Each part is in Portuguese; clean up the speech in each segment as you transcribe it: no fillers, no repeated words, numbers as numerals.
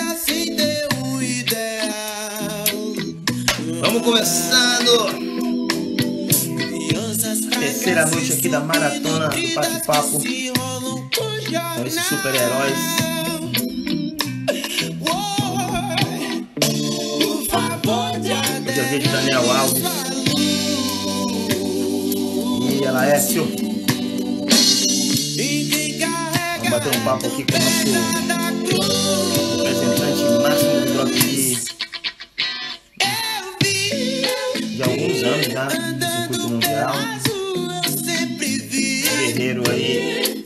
vida sem ter um ideal. Vamos começando! Terceira noite aqui da maratona do bate-papo com esses super-heróis. Hoje é o dia de Daniel Alves e Laércio. Vamos bater um papo aqui com o nosso representante máximo do Drop de alguns anos já no circuito mundial. Guerreiro aí,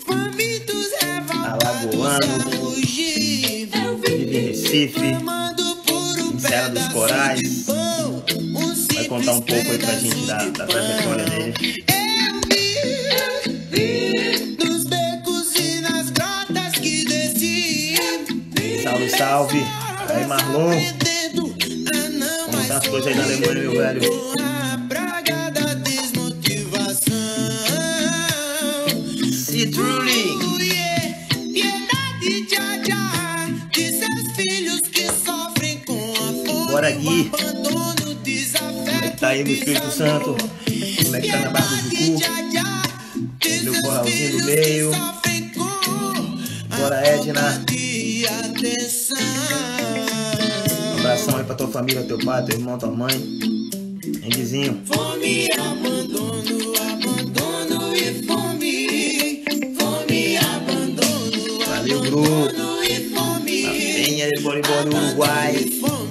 alagoano, vive em Recife, em Serra dos Corais. Vai contar um pouco aí pra gente da trajetória dele. Salve, salve! Aí, Marlon! Como estão as coisas aí na Alemanha, meu velho? Bora, Gui! Como é que tá aí, meu Espírito Santo? Como é que tá na barra do cu? Meu corralzinho do meio. Bora, Edna! Um abração aí pra tua família, teu pai, teu irmão, tua mãe. Henrizinho. Fome, abandono, abandono e fome. Fome, abandono, Valeu, Bru! e fome. A Penha de Boribor do Uruguai.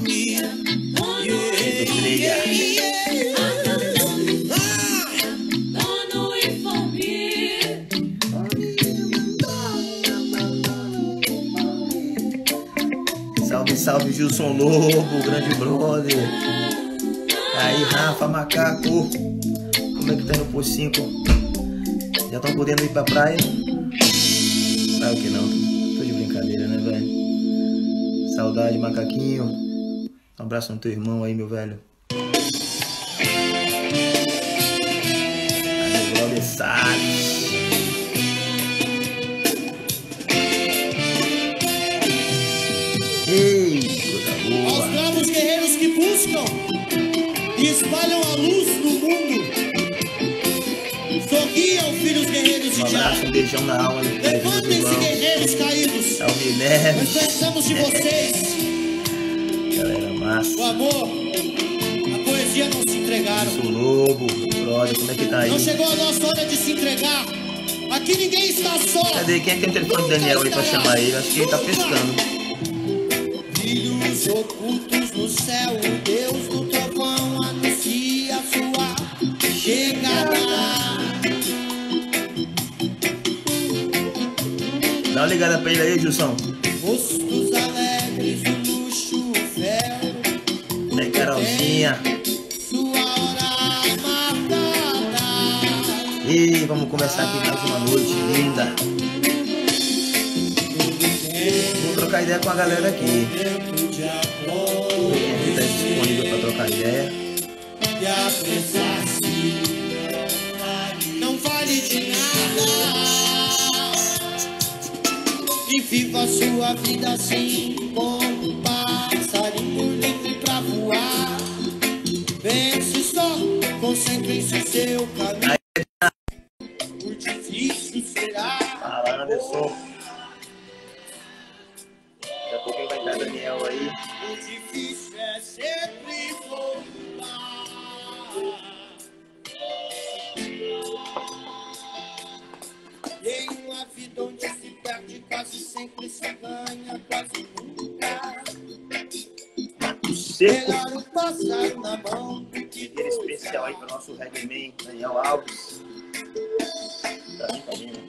Salve, salve, Gilson Lobo, grande brother. Aí, Rafa, macaco. Como é que tá no Posto 5? Já estão podendo ir pra praia? Claro que não. Tô de brincadeira, né, velho? Saudade, macaquinho. Um abraço no teu irmão aí, meu velho. Aí, meu brother Salles. Ei, coisa boa. Aos bravos guerreiros que buscam e espalham a luz no mundo. Sorriam, filhos guerreiros de Um abraço, Jah. um beijão na alma. Levantem-se, guerreiros caídos. Salve, Nós Neves. precisamos de vocês. Galera massa. O amor, a poesia não se entregaram. Gilson Lobo, brother, como é que tá aí? Não chegou a nossa hora de se entregar. Aqui ninguém está só. Cadê? Quem é que tem o telefone do Daniel aí pra chamar ele? Acho que ele tá pescando. Filhos ocultos no céu, o Deus do trovão anuncia sua chegada. Dá uma ligada pra ele aí, Gilson. Rostos alegres, o luxo, o véu. Né, Carolzinha? Sua hora marcada. E vamos começar aqui mais uma noite linda. Vou trocar ideia com a galera aqui. Quem tá disponível pra trocar ideia? E apressar-se não vale de nada. E viva a sua vida assim, como um passarinho livre pra voar. Pense só, concentre-se em seu caminho. O difícil será. Fala, Anderson. Daqui a pouquinho vai estar Daniel aí. O difícil é sempre voltar. Em uma vida onde se perde, quase sempre se ganha, quase nunca. Seco. Melhor o passar na mão do que Dinheiro especial aí pro nosso Redman, Daniel Alves. Tá bem, tá bem, né?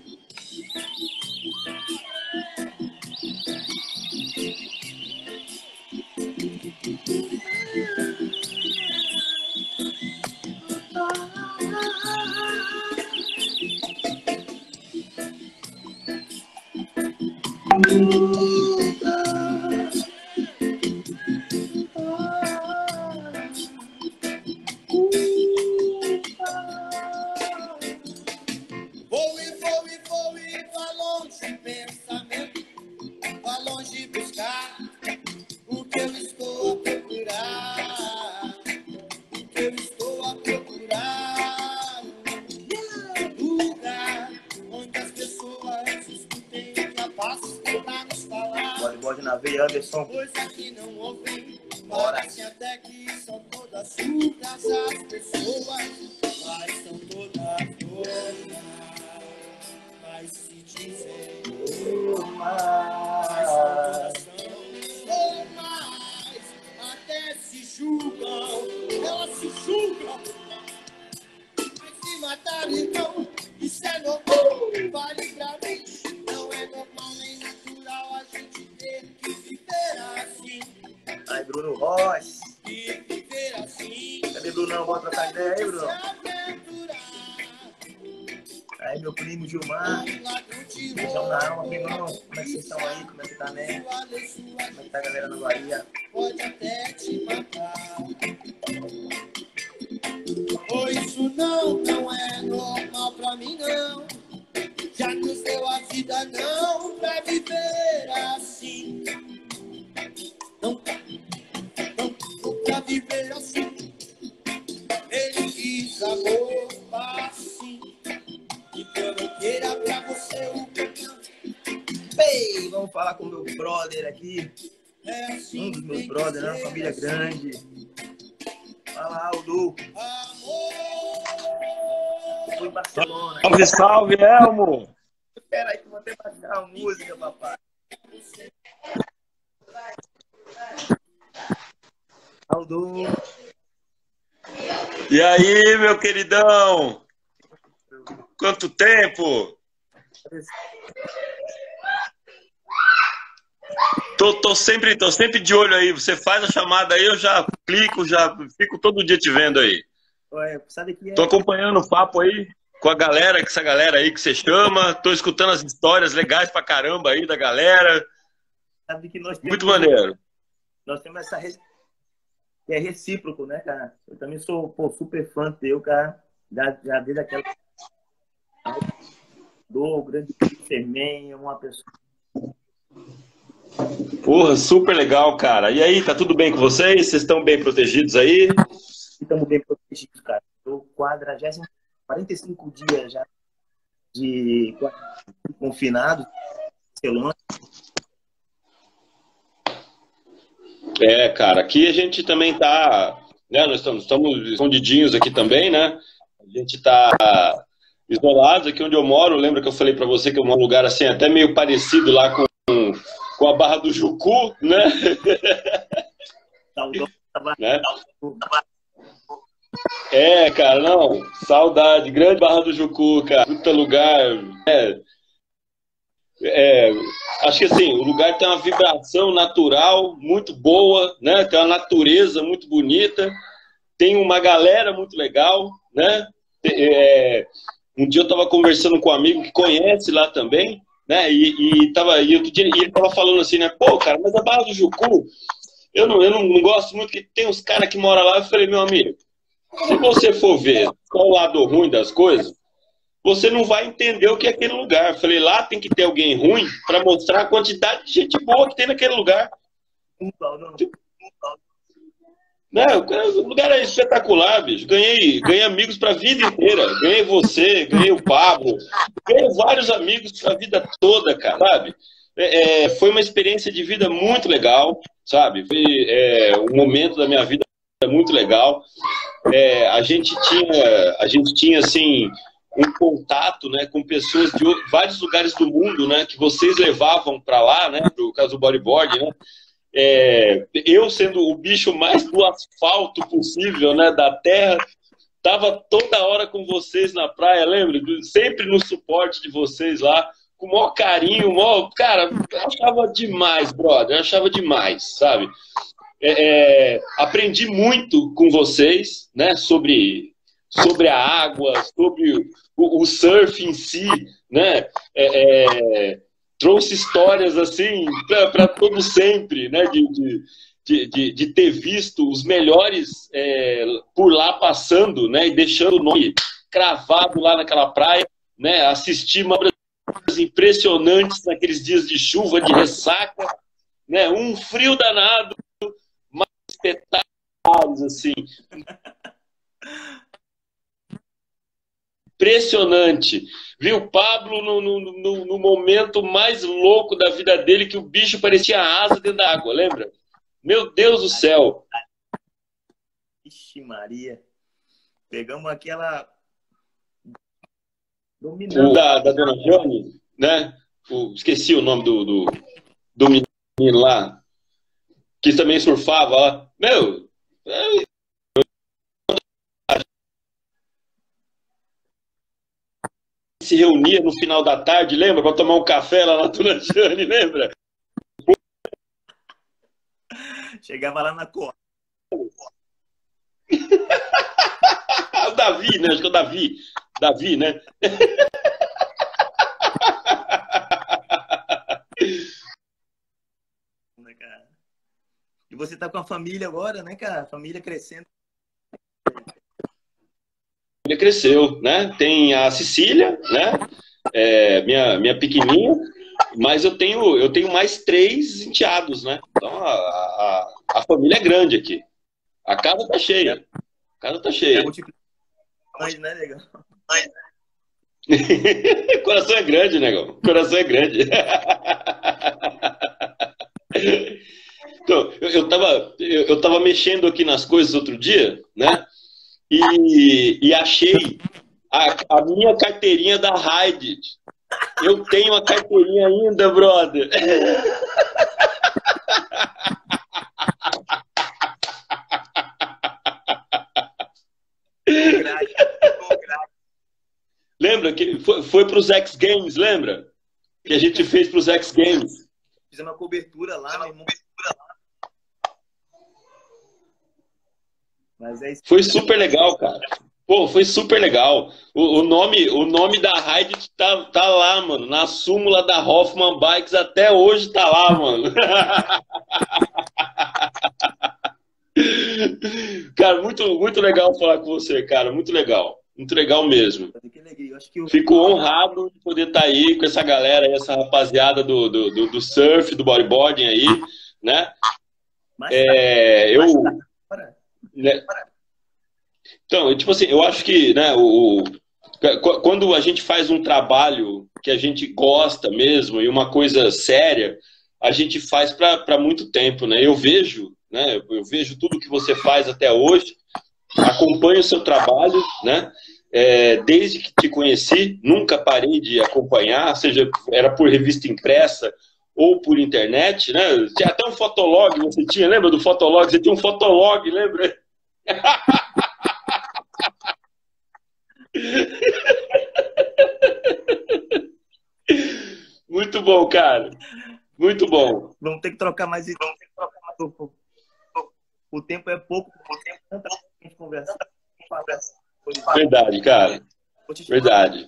Vá longe, pensamento, vá longe buscar faço pra nos falar. Bodyboard na veia, Anderson. Coisa que não ouvi. Parece até que são todas surdas as pessoas, mas são todas doidas. Mas se dizem mas são todas ou mais, até se julgam, elas se julgam. Mas se matar então, isso é normal, vale pra mim. Não é normal nem natural a gente ter que viver assim. Aí, Bruno Ross. E viver assim. Cadê, Brunão? Bota trocar ideia aí, Bruno. Se aventurar. Aí, meu primo Gilmar. Beijão na alma, primão. Como é que vocês estão aí? Como é que tá, né? Como é que tá a galera na Bahia? Pode até te matar. Oh, isso não é normal pra mim, não. Já nos deu a vida, não, pra viver assim. Não pra viver assim. Ele quis amor assim. E que eu não queira pra você o que não. Bem, vamos falar com o meu brother aqui. É assim, Um dos meus brothers, né? Uma família grande. Fala, Aldo. Foi em Barcelona. Salve, salve, Elmo! Espera aí que eu vou até baixar a música, papai. Aldo. E aí, meu queridão? Quanto tempo? Tô sempre de olho aí. Você faz a chamada aí, eu já clico, já fico todo dia te vendo aí. Ué, sabe que é? Tô acompanhando o papo aí com a galera, com essa galera aí que você chama. Tô escutando as histórias legais pra caramba aí da galera. Sabe que nós temos, Muito maneiro. Nós temos essa que é recíproco, né, cara? Eu também sou, pô, super fã teu, cara. Já desde aquela do grande Superman, uma pessoa. Porra, super legal, cara. E aí, tá tudo bem com vocês? Vocês estão bem protegidos aí? Estamos bem protegidos, cara. Estou 45 dias já de confinado, Barcelona. É, cara, aqui a gente também tá, né, nós estamos escondidinhos aqui também, né? A gente tá isolados aqui onde eu moro. Lembra que eu falei pra você que eu moro num lugar assim, até meio parecido lá com a Barra do Jucu, né? Né? É, cara, não, saudade, grande Barra do Jucu, cara, puta lugar, acho que assim, o lugar tem uma vibração natural muito boa, né? Tem uma natureza muito bonita, tem uma galera muito legal, né? Um dia eu tava conversando com um amigo que conhece lá também, né? E ele tava falando assim, né? Pô, cara, mas a Barra do Jucu, eu não gosto muito, que tem uns caras que moram lá. Eu falei, meu amigo, se você for ver qual o lado ruim das coisas, você não vai entender o que é aquele lugar. Eu falei, lá tem que ter alguém ruim para mostrar a quantidade de gente boa que tem naquele lugar. Né? O lugar é espetacular, bicho. Ganhei amigos para a vida inteira. Ganhei você, ganhei o Pablo. Ganhei vários amigos para a vida toda, cara, sabe? Foi uma experiência de vida muito legal, sabe? Foi um momento da minha vida muito legal. A gente tinha assim, um contato, né, com pessoas de vários lugares do mundo, né, que vocês levavam para lá, né, no caso do bodyboard, né. Eu sendo o bicho mais do asfalto possível, né, da terra, tava toda hora com vocês na praia, lembra? Sempre no suporte de vocês lá, com o maior carinho, cara, eu achava demais, brother, eu achava demais, sabe? Aprendi muito com vocês, né, sobre a água, sobre o surf em si, né? Trouxe histórias assim para todo sempre, né? De ter visto os melhores por lá passando, né? E deixando o nome cravado lá naquela praia, né? Assisti manobras impressionantes naqueles dias de chuva, de ressaca, né? Um frio danado, mas espetaculares, assim. impressionante. Viu o Pablo no momento mais louco da vida dele, que o bicho parecia asa dentro da água, lembra? Meu Deus do céu. Ixi, Maria. Pegamos aquela... Da Dona Johnny, né? Esqueci o nome do menino lá, que também surfava lá. Meu... se reunia no final da tarde, lembra? Para tomar um café lá na Dona Jane, lembra? Chegava lá na cor. O Davi, né? Acho que é o Davi. Davi, né? E você tá com a família agora, né, cara? A família crescendo. Ele cresceu, né? Tem a Cecília, né? Minha pequenininha, mas eu tenho mais 3 enteados, né? Então a família é grande aqui. A casa tá cheia. A casa tá cheia. Mas, né, negão? Coração é grande, negão. Coração é grande. Então, eu tava mexendo aqui nas coisas outro dia, né? E achei a minha carteirinha da Raid. Eu tenho a carteirinha ainda, brother. Lembra que foi para os X Games, lembra? Que a gente fez para os X Games. Fizemos uma cobertura lá, meu irmão. Mas é isso. Foi super legal, cara. Pô, foi super legal. O nome da Raid tá lá, mano. Na súmula da Hoffman Bikes até hoje tá lá, mano. Cara, muito legal falar com você, cara. Muito legal. Muito legal mesmo. Fico honrado de poder estar aí com essa galera, essa rapaziada do surf, do bodyboarding aí, né? Então, tipo assim, eu acho que, né, quando a gente faz um trabalho que a gente gosta mesmo e uma coisa séria, a gente faz para muito tempo, né? Eu vejo tudo que você faz até hoje, acompanho o seu trabalho, né? Desde que te conheci, nunca parei de acompanhar, seja era por revista impressa ou por internet, né? Tinha até um fotolog, você tinha, lembra do fotolog? Você tinha um fotolog, lembra? Muito bom, cara. Muito bom. Vamos ter que trocar mais ideia. O tempo é pouco, tanta gente conversar. Verdade, cara. Verdade.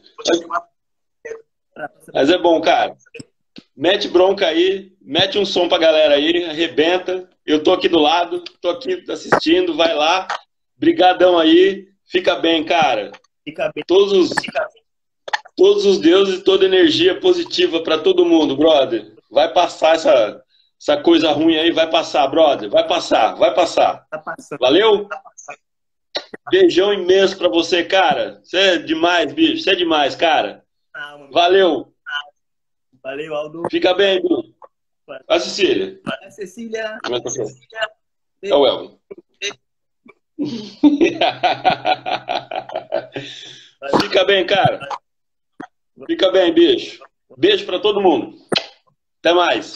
Mas é bom, cara. Mete bronca aí, mete um som pra galera aí, arrebenta. Eu tô aqui do lado, tô aqui assistindo, vai lá. Brigadão aí. Fica bem, cara. Fica bem. Todos os deuses e toda energia positiva pra todo mundo, brother. Vai passar essa coisa ruim aí, vai passar, brother. Vai passar, vai passar. Tá passando. Valeu? Beijão imenso pra você, cara. Você é demais, bicho. Você é demais, cara. Valeu. Valeu, Aldo. Fica bem, bicho. A Cecília. A Cecília. É o Elvin. Fica bem, cara. Fica bem, bicho. Beijo pra todo mundo. Até mais.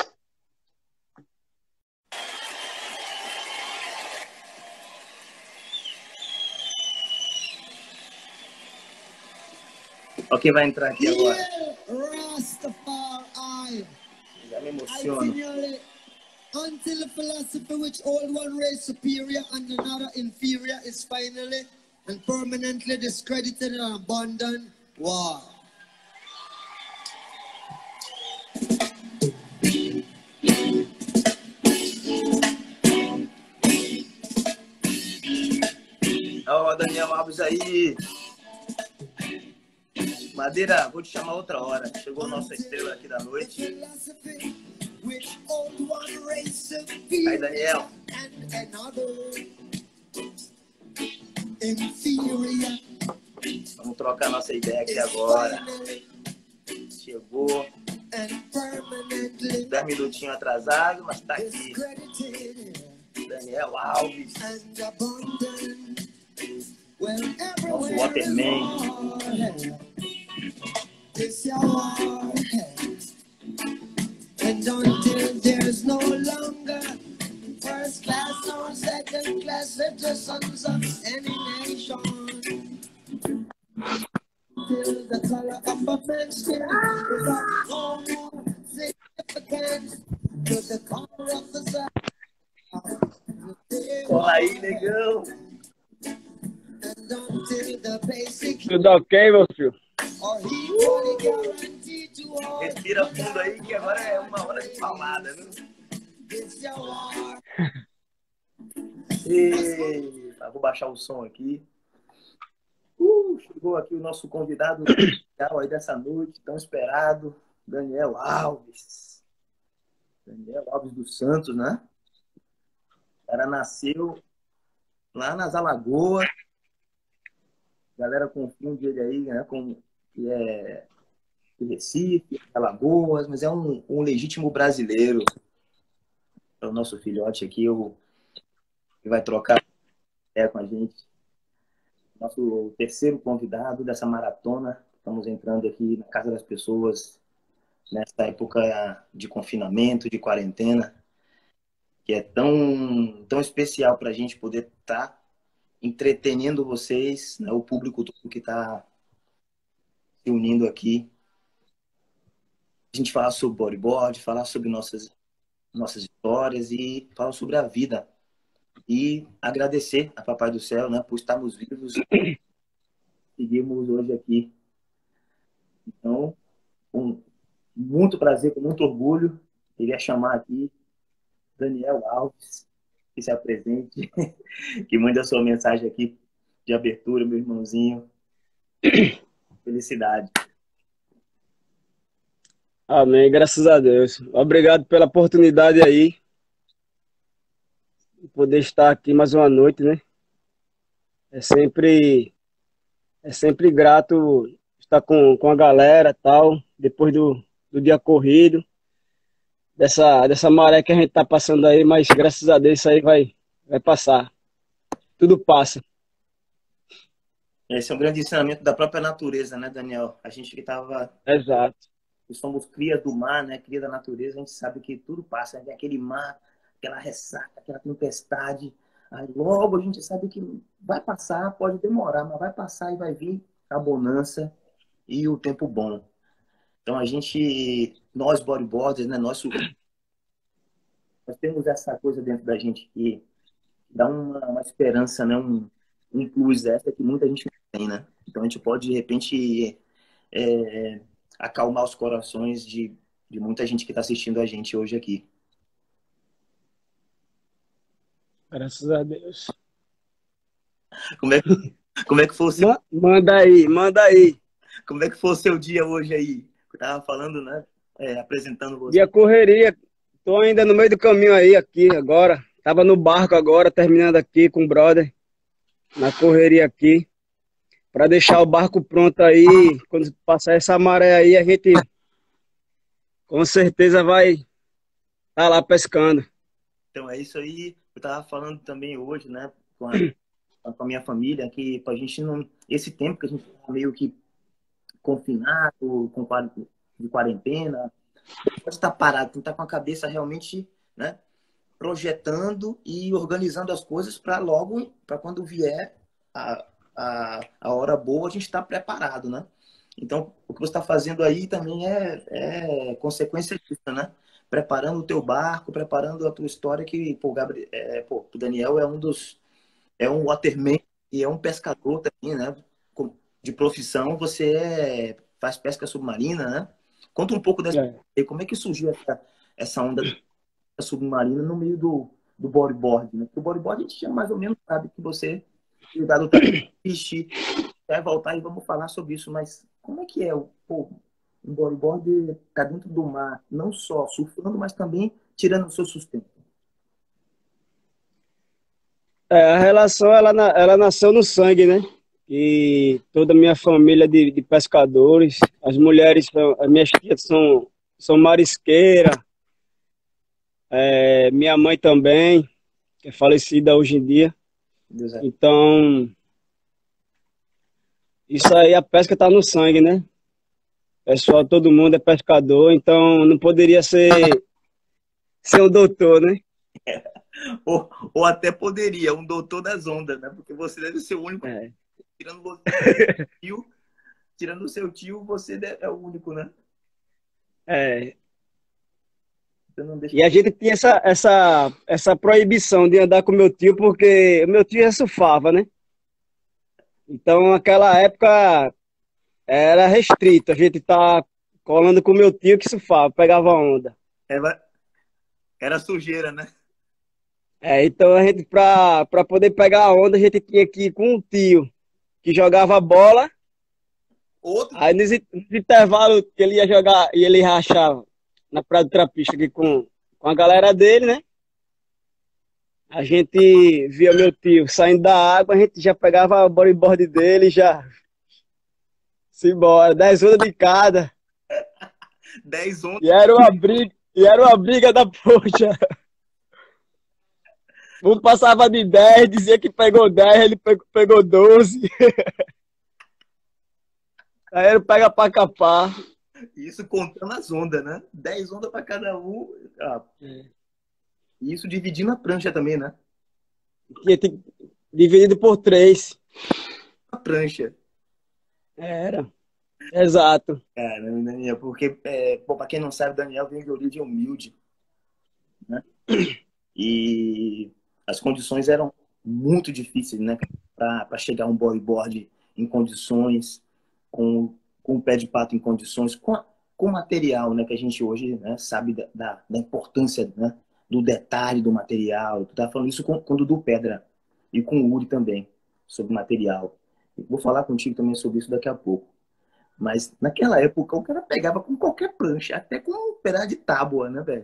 Olha quem vai entrar aqui agora. Já me emociono. Until the philosophy which all one race superior and another inferior is finally and permanently discredited and abandoned. War. Ó, Daniel Alves aí. Madeira, vou te chamar outra hora. Chegou a nossa estrela aqui da noite. Aí, Daniel. Vamos trocar nossa ideia aqui agora. Chegou. 10 minutinhos atrasado, mas tá aqui. Daniel Alves. Nosso Waterman. And until there's no longer first class or second class citizens of any nation, till the color of a man's skin is of no more significance to the color of the sun. Olha aí, negão. And until the basic. Tudo ok, meu filho? Respira fundo aí, que agora é uma hora de palmada, viu? Eita, vou baixar o som aqui. Chegou aqui o nosso convidado especial aí dessa noite, tão esperado, Daniel Alves. Daniel Alves dos Santos, né? O cara nasceu lá nas Alagoas. A galera confunde ele aí, né, com que é de Recife, Alagoas, mas é um legítimo brasileiro. É o nosso filhote aqui, que vai trocar com a gente. Nosso terceiro convidado dessa maratona. Estamos entrando aqui na casa das pessoas nessa época de confinamento, de quarentena, que é tão especial para a gente poder estar entretenendo vocês, né, o público todo que está se unindo aqui. A gente falar sobre bodyboard, falar sobre nossas histórias e falar sobre a vida. E agradecer a Papai do Céu, né, por estarmos vivos e seguirmos hoje aqui. Então, com muito prazer, com muito orgulho, queria chamar aqui Daniel Alves, que se apresente, que mande a sua mensagem aqui de abertura, meu irmãozinho. Felicidade. Amém, graças a Deus. Obrigado pela oportunidade aí. Poder estar aqui mais uma noite, né? É sempre grato estar com a galera tal, depois do dia corrido, dessa maré que a gente tá passando aí, mas graças a Deus isso aí vai passar. Tudo passa. Esse é um grande ensinamento da própria natureza, né, Daniel? A gente que estava... Exato. Somos cria do mar, né? Cria da natureza, a gente sabe que tudo passa, né? Aquele mar, aquela ressaca, aquela tempestade. Aí logo a gente sabe que vai passar, pode demorar, mas vai passar e vai vir a bonança e o tempo bom. Então nós bodyboarders, né? Nós temos essa coisa dentro da gente que dá uma esperança, né? Um plus extra que muita gente não tem, né? Então a gente pode, de repente, acalmar os corações de muita gente que está assistindo a gente hoje aqui. Graças a Deus. Como é que foi o seu... Manda aí. Como é que foi o seu dia hoje aí? Eu tava falando, né? Apresentando você. Dia correria. Tô ainda no meio do caminho aí, aqui agora. Tava no barco agora, terminando aqui com o brother. Na correria aqui. Para deixar o barco pronto aí. Quando passar essa maré aí, a gente com certeza vai estar lá pescando. Então é isso aí. Eu tava falando também hoje, né? Com a minha família, que pra gente não... Esse tempo que a gente tá meio que confinado, de quarentena, pode estar parado, tem que estar com a cabeça realmente, né, projetando e organizando as coisas para quando vier a hora boa, a gente está preparado, né? Então, o que você está fazendo aí também é consequência disso, né? Preparando o teu barco, preparando a tua história, que o Daniel é um waterman e é um pescador também, né? De profissão, você faz pesca submarina, né? Conta um pouco dessa... Como é que surgiu essa onda submarina no meio do bodyboard, né? Porque o bodyboard a gente já mais ou menos sabe que você cuidado do peixe, vai voltar e vamos falar sobre isso, mas como é que é um bodyboard tá dentro do mar, não só surfando, mas também tirando o seu sustento? A relação, ela nasceu no sangue, né? e toda a minha família de pescadores. As mulheres, as minhas tias são marisqueiras, minha mãe também, que é falecida hoje em dia. Deus é. Então, isso aí, a pesca tá no sangue, né? Pessoal, todo mundo é pescador, então não poderia ser um doutor, né? Ou até poderia, um doutor das ondas, né? Porque você deve ser o único, É. tirando você, tio, tirando o seu tio, você é o único, né? É. Você não deixa... E a gente tinha essa proibição de andar com meu tio, porque meu tio já surfava, né? Então, naquela época, era restrito. A gente tá colando com meu tio que surfava, pegava onda. Era sujeira, né? Então, a gente, pra poder pegar a onda, a gente tinha que ir com um tio que jogava bola. Outro Aí, nos intervalos que ele ia jogar, e ele rachava na Praia do Trapiche aqui com a galera dele, né? A gente via meu tio saindo da água, a gente já pegava o bodyboard dele e já se embora. 10 ondas de cada. 10 ondas. E era uma briga da poxa. Um passava de 10, dizia que pegou 10, ele pegou 12. Aí ele pega pra capar. Isso contando as ondas, né? 10 ondas para cada um. Ah, e isso dividindo a prancha também, né? Dividido por 3. A prancha. Era. Exato. Cara, Daniel, porque, para quem não sabe, Daniel vem de origem humilde, né? E as condições eram muito difíceis, né? Para chegar um bodyboard em condições, com o pé de pato em condições, com material, né? Que a gente hoje, né, sabe da importância, né, do detalhe do material. Tu tá falando isso com o Dudu Pedra e com o Uri também, sobre material. Vou falar contigo também sobre isso daqui a pouco. Mas naquela época o cara pegava com qualquer prancha, até com um pedaço de tábua, né, velho?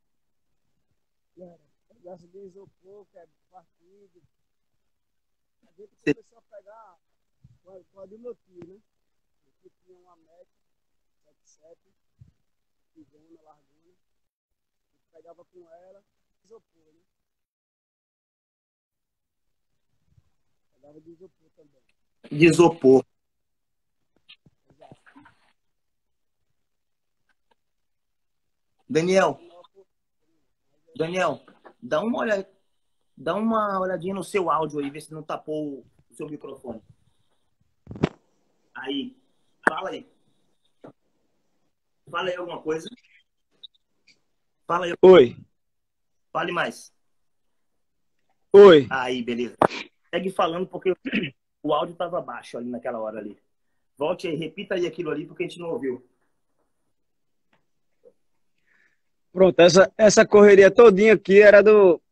Pedaço de isopor, que é partido. A gente Você- começou a pegar com a do meu tio, né? Que tinha uma Mac 77, pivona, largona. A gente pegava com ela, isopor, né? Pegava de isopor também. De isopor. Daniel, dá uma olhadinha no seu áudio aí, ver se não tapou o seu microfone. Aí, fala aí. Fala aí alguma coisa. Fala aí, Oi. fale mais. Oi. Aí, beleza. Segue falando porque o áudio estava baixo ali naquela hora ali. Volte aí, repita aí aquilo ali porque a gente não ouviu. Pronto, essa correria todinha aqui era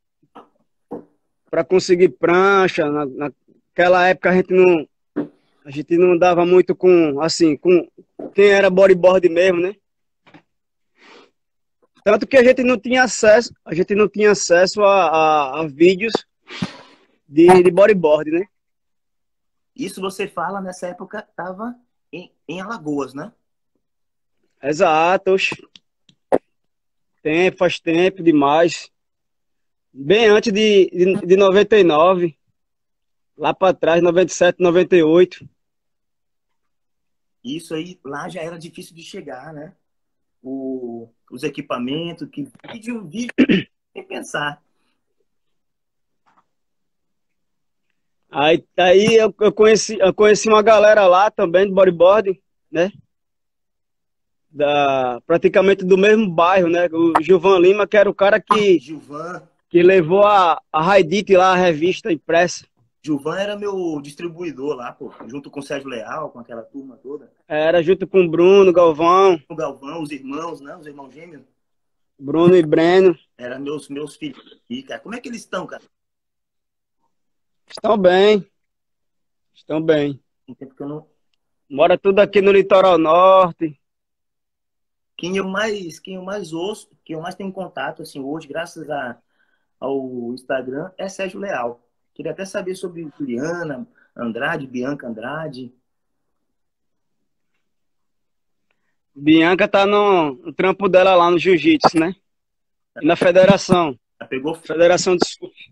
para conseguir prancha. Naquela época a gente não dava muito com quem era bodyboard mesmo, né? Tanto que a gente não tinha acesso a vídeos de bodyboard, né? Isso você fala nessa época estava em Alagoas, né? Exato, oxe. Faz tempo demais. Bem antes de 99, lá para trás, 97, 98. Isso aí lá já era difícil de chegar, né? Os equipamentos, que vídeo, sem pensar. Aí eu conheci uma galera lá também de bodyboard, né? Praticamente do mesmo bairro, né? O Gilvan Lima, que era o cara Gilvan que levou a Raidit lá, a revista impressa. Gilvan era meu distribuidor lá, pô, junto com o Sérgio Leal, com aquela turma toda. Era junto com o Bruno, Galvão, O Galvão, os irmãos, né? Os irmãos gêmeos. Bruno e Breno. Eram meus filhos. E, cara, como é que eles estão, cara? Estão bem. Estão bem. Tem tempo que eu não... Mora tudo aqui no litoral norte. Quem eu mais ouço, quem eu mais tenho contato, assim, hoje, graças ao Instagram, é Sérgio Leal. Queria até saber sobre Juliana, Andrade, Bianca Andrade. Bianca tá no trampo dela lá no jiu-jitsu, né? E na federação. Federação de Surf.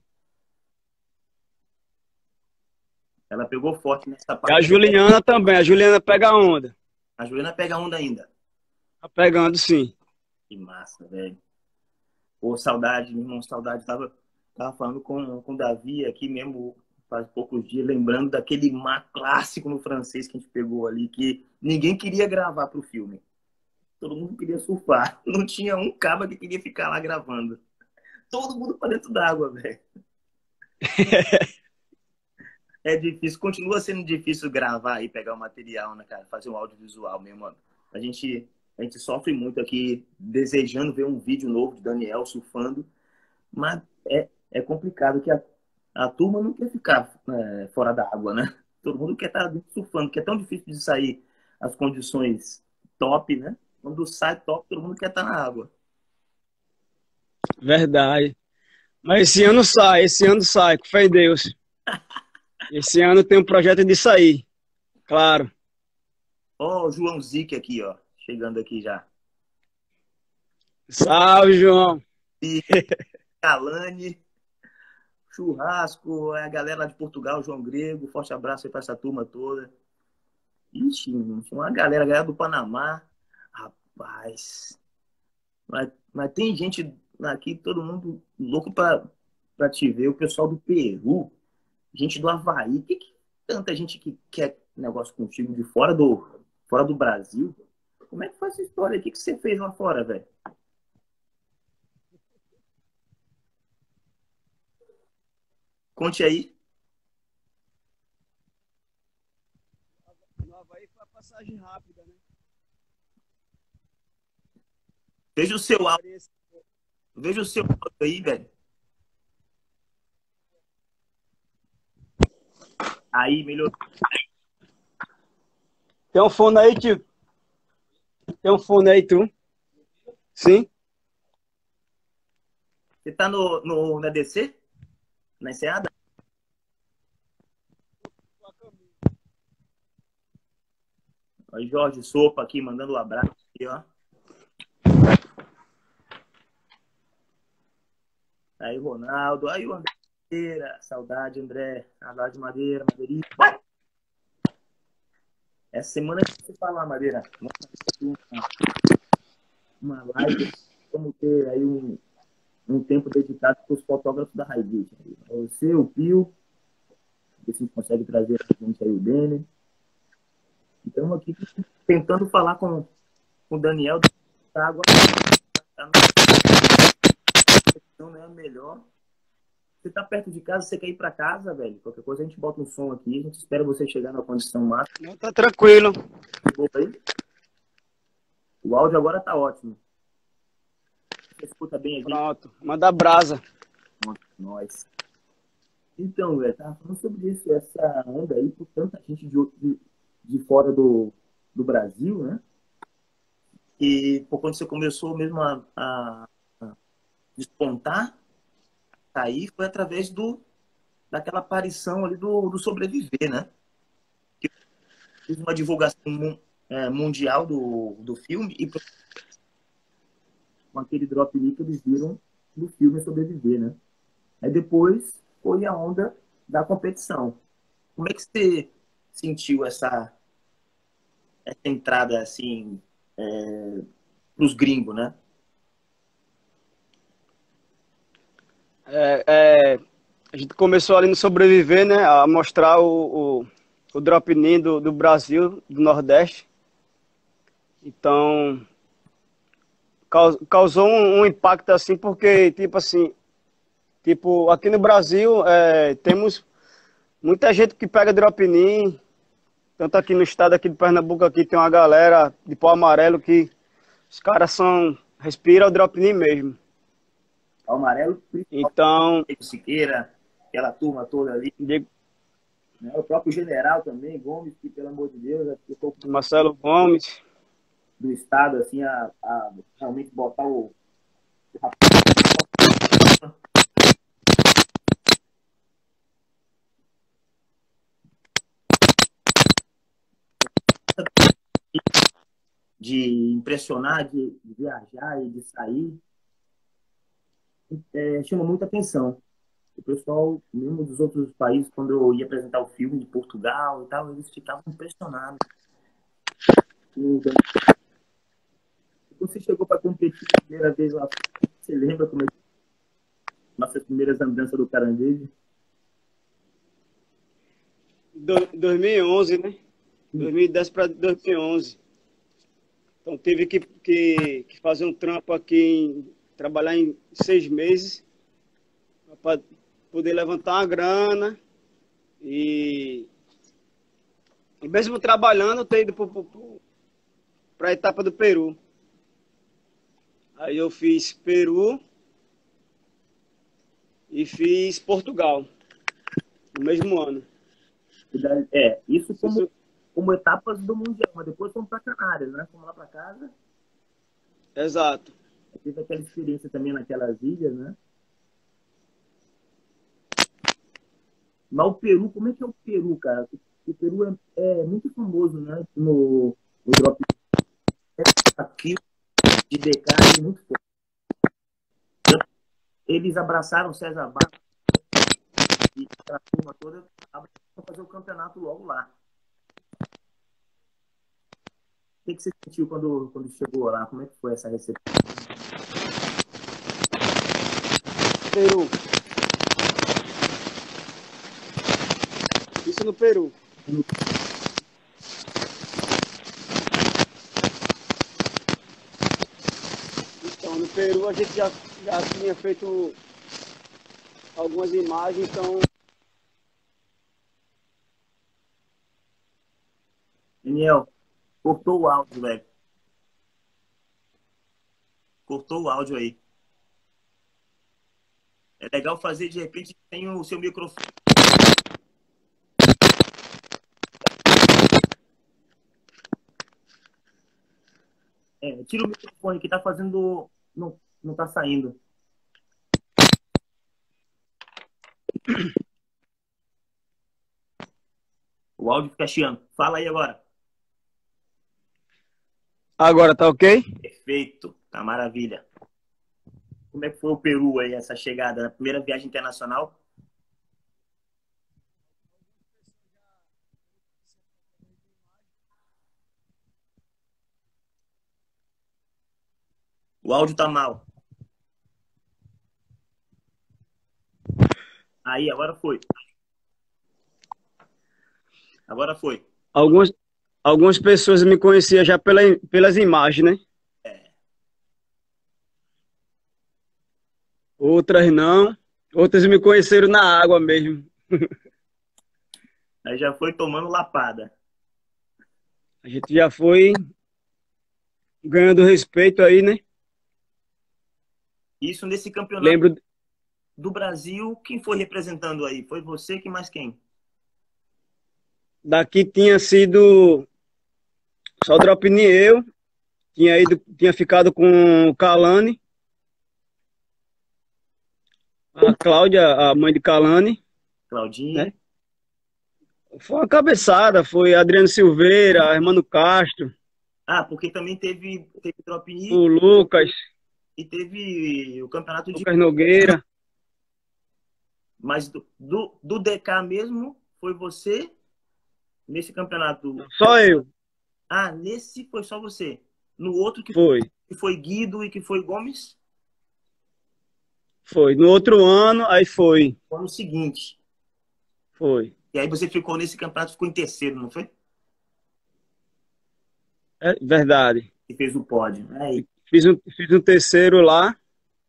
Ela pegou forte nessa E parte. a Juliana também. A Juliana pega a onda. A Juliana pega onda ainda. Tá pegando, sim. Que massa, velho. Pô, saudade, meu irmão, saudade. Tava falando com o Davi aqui mesmo faz poucos dias, lembrando daquele mar clássico no francês que a gente pegou ali, que ninguém queria gravar pro filme. Todo mundo queria surfar. Não tinha um cabo que queria ficar lá gravando. Todo mundo pra dentro d'água, velho. É difícil, continua sendo difícil gravar e pegar o material, né, cara? Fazer um audiovisual mesmo. A gente sofre muito aqui, desejando ver um vídeo novo de Daniel surfando, mas é complicado que a turma não quer ficar fora da água, né? Todo mundo quer estar surfando, que é tão difícil de sair as condições top, né? Quando sai top, todo mundo quer estar na água. Verdade. Mas esse ano sai, com fé em Deus. Esse ano tem um projeto de sair, claro. Ó, o João Zique aqui, ó, chegando aqui já. Salve, João. E Calane, churrasco, a galera lá de Portugal, João Grego, forte abraço aí pra essa turma toda. Ixi, tinha uma galera do Panamá. Rapaz. Mas tem gente aqui, todo mundo louco pra te ver. O pessoal do Peru, gente do Havaí. Que tanta gente que quer negócio contigo de fora do Brasil? Como é que foi essa história? O que você fez lá fora, velho? Conte aí. No Havaí foi a passagem rápida, né? Veja o seu áudio. Veja o seu áudio aí, velho. Aí, melhorou. Tem um fone aí, tio? Tem um fone aí, tu? Sim? Você tá na DC? Na enseada? Aí, Jorge Sopa aqui, mandando um abraço aqui, ó. Aí, Ronaldo. Aí, o André Madeira. Saudade, André. Saudade de Madeira, Madeirinha. Essa semana que você falar, Madeira, uma live, vamos ter aí um tempo dedicado para os fotógrafos da Highbeat. Você, o Pio, ver se a gente consegue trazer a gente aí o Denner. Então, aqui tentando falar com o Daniel da água. Não é a melhor. Você tá perto de casa, você quer ir para casa, velho? Qualquer coisa a gente bota um som aqui, a gente espera você chegar na condição máxima. Não, tá tranquilo. Aí. O áudio agora tá ótimo. Você escuta bem a gente? Pronto, manda brasa. Nós. Então, velho, tava falando sobre isso, essa onda aí, por tanta gente de fora do Brasil, né? E por quando você começou mesmo a despontar, aí foi através daquela aparição ali do Sobreviver, né? Que fiz uma divulgação mundial do filme e com aquele drop ali que eles viram no filme Sobreviver, né? Aí depois foi a onda da competição. Como é que você sentiu essa entrada assim pros gringos, né? A gente começou ali no Sobreviver, né? A mostrar o drop in do Brasil, do Nordeste. Então, causou um impacto assim, porque, tipo, aqui no Brasil, temos muita gente que pega drop in, tanto aqui no estado aqui de Pernambuco, aqui tem uma galera de pau amarelo que os caras respiram o drop in mesmo. O amarelo, então, Siqueira, aquela turma toda ali. Né? O próprio general também, Gomes, que pelo amor de Deus, Marcelo Gomes. Do estado, assim, a realmente botar o de impressionar, de viajar e de sair, chama muita atenção. O pessoal, mesmo dos outros países, quando eu ia apresentar o filme de Portugal e tal, eles ficavam impressionados. Você chegou para competir a primeira vez lá, você lembra como é que nossas primeiras andanças do caranguejo? 2011, né? 2010 para 2011. Então teve que fazer um trampo aqui, trabalhar em 6 meses para poder levantar uma grana e mesmo trabalhando ter ido para a etapa do Peru. Aí eu fiz Peru e fiz Portugal no mesmo ano. Isso como etapas do Mundial, mas depois fomos para Canárias, né? Fomos lá para casa. Exato. Teve aquela experiência também naquelas ilhas, né? Mas o Peru, como é que é o Peru, cara? O Peru é muito famoso, né? No drop aqui de DK é muito forte. Eles abraçaram o César Barros e a turma toda para fazer o campeonato logo lá. O que você sentiu quando chegou lá? Como é que foi essa recepção? Peru. Isso no Peru. Então, no Peru a gente já tinha feito algumas imagens, então... Daniel, cortou o áudio, velho. Cortou o áudio aí. É legal fazer, de repente, tem o seu microfone. Tira o microfone que tá fazendo... Não tá saindo. O áudio fica chiando. Fala aí agora. Agora tá ok? Perfeito. Tá maravilha. Como é que foi o Peru aí, essa chegada na primeira viagem internacional? O áudio tá mal. Aí, agora foi. Agora foi. Algumas pessoas me conheciam já pelas imagens, né? Outras não. Outras me conheceram na água mesmo. Aí já foi tomando lapada. A gente já foi ganhando respeito aí, né? Isso nesse campeonato Lembro do Brasil, quem foi representando aí? Foi você, que mais quem? daqui tinha sido só Dropini eu, tinha ficado com o Kalani, a Cláudia, a mãe de Kalani, Claudinha. né? Foi uma cabeçada, foi Adriano Silveira, Hermano Castro, Porque também teve Dropini o Lucas, e teve o campeonato de... Lucas Nogueira. Mas do DK mesmo, foi você nesse campeonato? Só eu. Nesse foi só você. No outro que foi Guido e que foi Gomes? Foi. No outro ano, aí foi. Foi no seguinte. Foi. E aí você ficou nesse campeonato, ficou em terceiro, não foi? É verdade. E fez o pódio. Aí. Fiz um terceiro lá.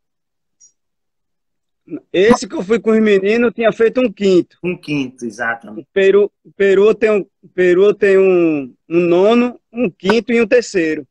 Esse que eu fui com os meninos tinha feito um quinto. Um quinto, exatamente. Peru tem um nono, um quinto e um terceiro.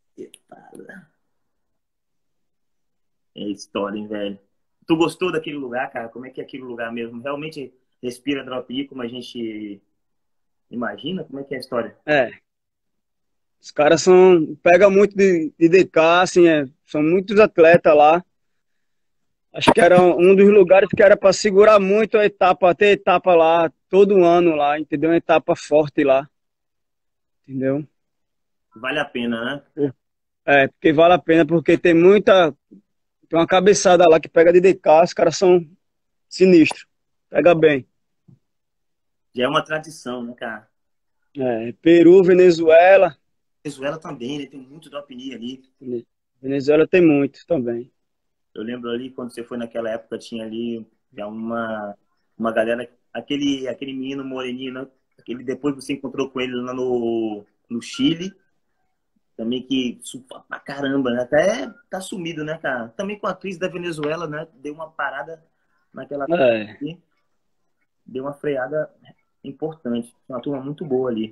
É história, hein, velho? Tu gostou daquele lugar, cara? Como é que é aquele lugar mesmo? Realmente respira Drop como a gente imagina? Como é que é a história? Os caras pegam muito de DK, assim, são muitos atletas lá. Acho que era um dos lugares que era para segurar muito a etapa, ter etapa lá, todo ano lá, entendeu? Uma etapa forte lá, entendeu? Vale a pena, né? Porque vale a pena, porque tem uma cabeçada lá que pega de DK, os caras são sinistros. Pega bem. Já é uma tradição, né, cara? Peru, Venezuela. Venezuela também, ele tem muito dropney ali. Venezuela tem muito também. Eu lembro ali, quando você foi naquela época, tinha ali já uma galera, aquele menino moreninho, né? Aquele, depois você encontrou com ele lá no Chile, também que surfa pra caramba, né? Até tá sumido, né, cara? Também com a crise da Venezuela, né? Deu uma parada naquela... É, Deu uma freada importante. Uma turma muito boa ali.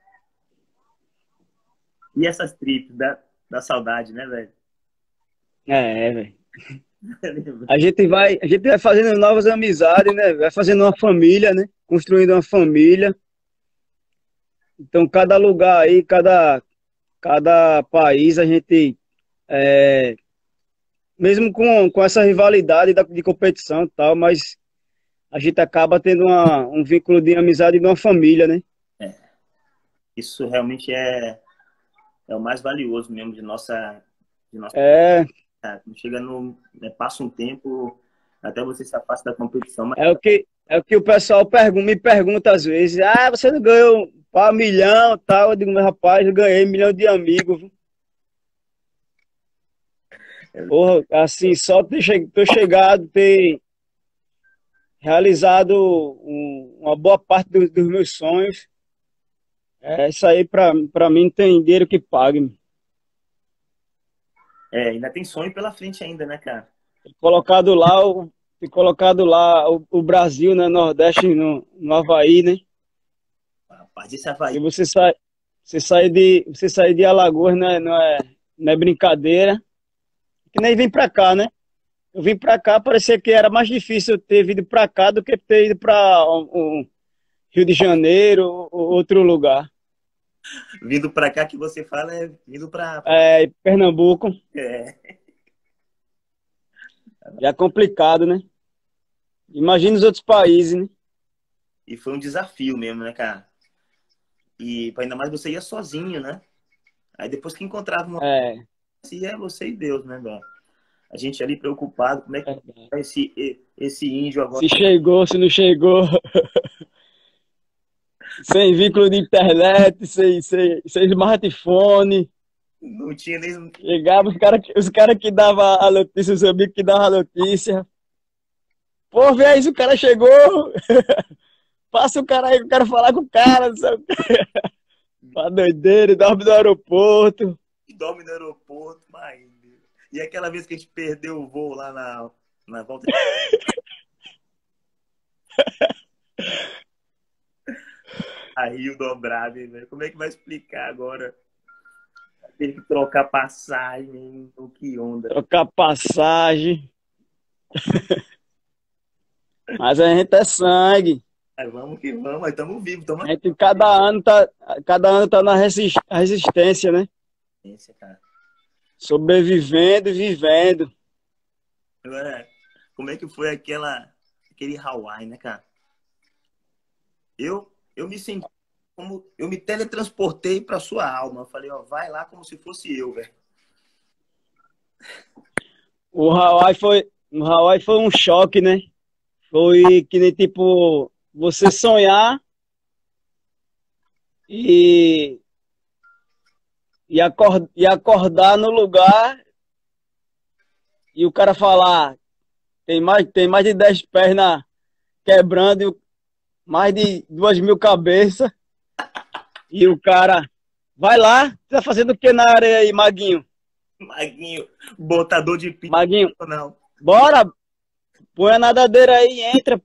E essas trips da saudade, né, velho? velho. A gente vai fazendo novas amizades, né? Vai fazendo uma família, né? Construindo uma família. Então, cada lugar aí, cada país, a gente, é, mesmo com essa rivalidade de competição e tal, mas a gente acaba tendo um vínculo de amizade de uma família, né? Isso realmente é o mais valioso mesmo de nossa É, Quando chega no. Né, passa um tempo, até você se afasta da competição, mas é o que o pessoal me pergunta às vezes. Ah, você não ganhou pá, milhão e tal? Eu digo, meu rapaz, eu ganhei milhão de amigos. Viu? Porra, assim, só ter chegado, ter realizado uma boa parte dos meus sonhos. Isso aí, pra mim, não tem dinheiro que pague. ainda tem sonho pela frente ainda, né, cara? Ter colocado lá, o Brasil, né, Nordeste, no Havaí, né? Rapaz, esse Havaí, E você sair de Alagoas, né, não é brincadeira. Que nem vim pra cá, né? Eu vim pra cá, parecia que era mais difícil eu ter vindo pra cá do que ter ido pra Rio de Janeiro ou outro lugar. vindo pra cá que você fala é vindo pra. Pernambuco, É, já é complicado, né? Imagina os outros países, né? e foi um desafio mesmo, né, cara? E ainda mais você ia sozinho, né? Aí depois que encontrava uma. É, Se é você e Deus, né, velho? A gente ali preocupado, como é que é. vai esse índio agora? Se chegou, se não chegou, sem vínculo de internet, sem smartphone. Não tinha nem. Chegava os cara que davam a notícia, os amigos que davam a notícia. Pô, vê aí se o cara chegou. Passa o cara aí, eu quero falar com o cara. Não sei o quê. Tá doideira, dorme no aeroporto. Dorme no aeroporto, mas. E aquela vez que a gente perdeu o voo lá na volta. A Rio dobrado, velho. Como é que vai explicar agora? Teve que trocar passagem, o que onda. Trocar passagem. Mas a gente é sangue. Mas vamos que vamos, mas estamos vivos, estamos A gente cada ano tá na resistência, né? aqui, cara. Sobrevivendo e vivendo. Agora, como é que foi aquele Hawaii, né, cara? Eu me senti como. Eu me teletransportei pra sua alma. Eu falei, ó, vai lá como se fosse eu, velho. O Hawaii foi um choque, né? Foi que nem tipo você sonhar e, e acordar no lugar e o cara falar tem mais de 10 pernas quebrando e mais de 2.000 cabeças e o cara vai lá, você tá fazendo o que na areia aí, Maguinho? Maguinho, botador de pizza, Maguinho, não. bora, põe a nadadeira aí e entra.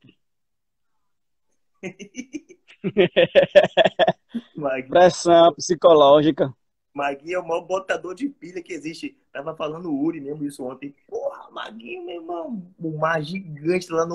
Maguinho, Pressão psicológica. Maguinho é o maior botador de pilha que existe. Tava falando o Uri mesmo isso ontem. Porra, Maguinho, meu irmão, um mar gigante lá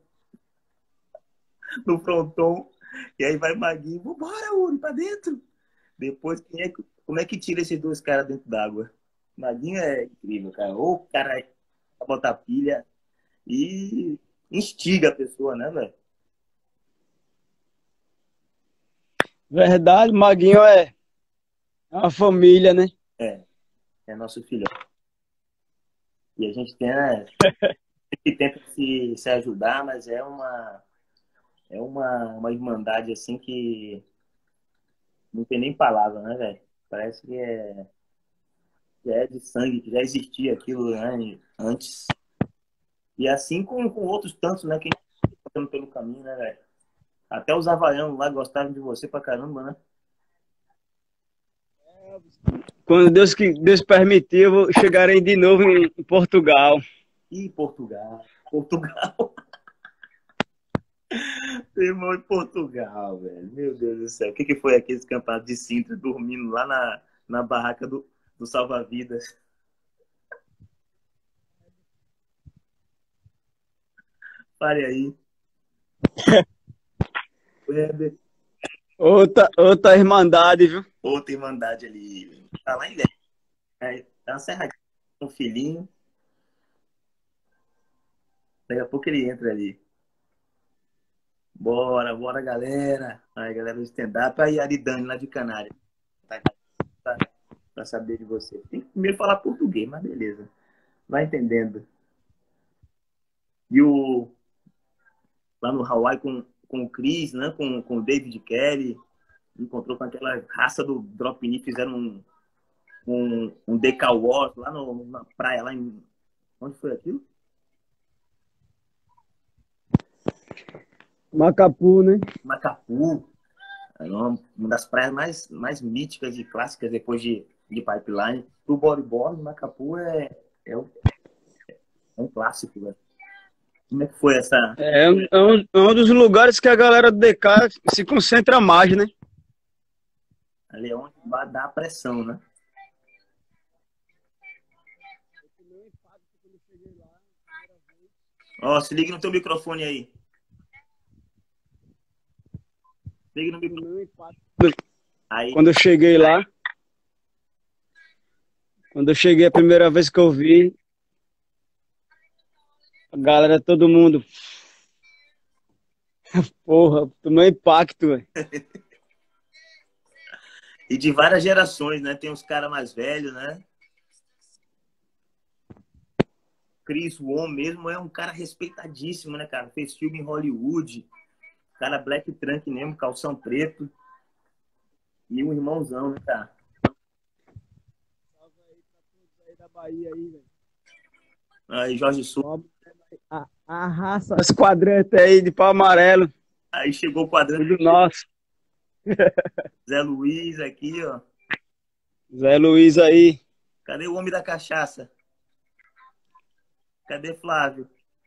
no fronton. E aí vai Maguinho, vambora, Uri, pra dentro. Depois, como é que tira esses dois caras dentro d'água? Maguinho é incrível, cara. Ou o cara bota pilha e instiga a pessoa, né, velho? Verdade, Maguinho A família, né? É nosso filho. E a gente tem, né, que tenta se ajudar, mas é uma irmandade assim que não tem nem palavra, né, velho? Parece que já é de sangue, que já existia aquilo, né, antes. E assim com outros tantos, né, que a gente tá passando pelo caminho, né, velho? Até os havaianos lá gostaram de você pra caramba, né? Quando Deus permitir, chegarei de novo em Portugal. Ih, Portugal. Portugal. Irmão, em Portugal, velho. Meu Deus do céu. O que foi aqueles campeonatos de Sintra dormindo lá na barraca do Salva-Vidas? Pare aí. Weber. Outra irmandade, viu? Outra irmandade ali. Tá lá em Léo. Tá na Serra com um filhinho. Daqui a pouco ele entra ali. Bora, galera. Aí, galera do stand-up. Aí, Aridane, lá de Canária. Pra saber de você. Tem que primeiro falar português, mas beleza. Vai entendendo. E lá no Hawaii com o Chris, né? Com o David Kelly. Encontrou com aquela raça do Drop In, fizeram um Decal Wars lá na praia, lá em... Onde foi aquilo? Macapu, né? Macapu. É uma das praias mais míticas e clássicas depois de Pipeline. O bodyboard, Macapu é um clássico, velho. Como é que foi essa... É um dos lugares que a galera do DK se concentra mais, né? Ali é onde vai dar a pressão, né? Ó, se liga no teu microfone aí. Liga no microfone. Aí. Quando eu cheguei lá, a primeira vez que eu vi, a galera, todo mundo... Porra, tomou impacto, velho. E de várias gerações, né? Tem os caras mais velhos, né? Chris Won mesmo é um cara respeitadíssimo, né, cara? Fez filme em Hollywood. Cara Black Trunk mesmo, calção preto. E um irmãozão, né, cara? Salve aí pra todos aí da Bahia aí, velho. Aí, Jorge Sul. A raça, as quadrantes aí de pau amarelo. Aí chegou o quadrante. Tudo nosso. Zé Luiz aqui, ó. Zé Luiz aí. Cadê o homem da cachaça? Cadê Flávio?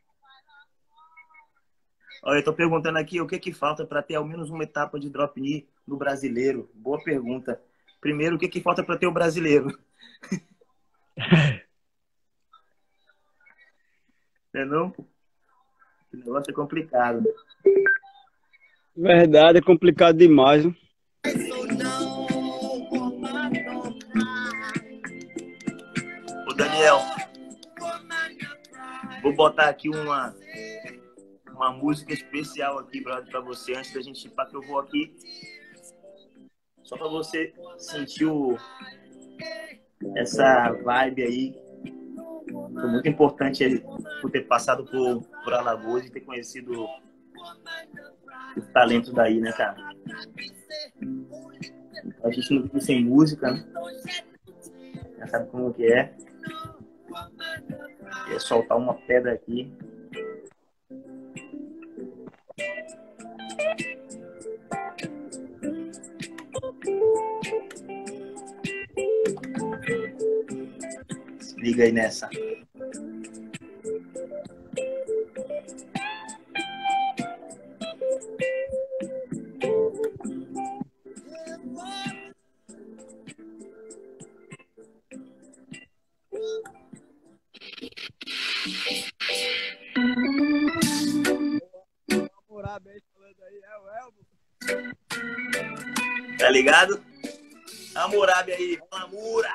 Olha, eu tô perguntando aqui o que falta para ter ao menos uma etapa de drop knee no brasileiro. Boa pergunta. Primeiro, o que falta para ter o brasileiro? Não? O negócio é complicado. Verdade, é complicado demais, hein? Ô, Daniel, vou botar aqui uma música especial aqui pra você antes da gente ir pra que eu vou aqui. Só pra você sentir essa vibe aí. Foi muito importante por ter passado por Alagoas e ter conhecido os talentos daí, né, cara? A gente não vive sem música, né? Já sabe como que é. É soltar uma pedra aqui. Se liga aí nessa. Tá ligado? Hammurabi aí, Amura.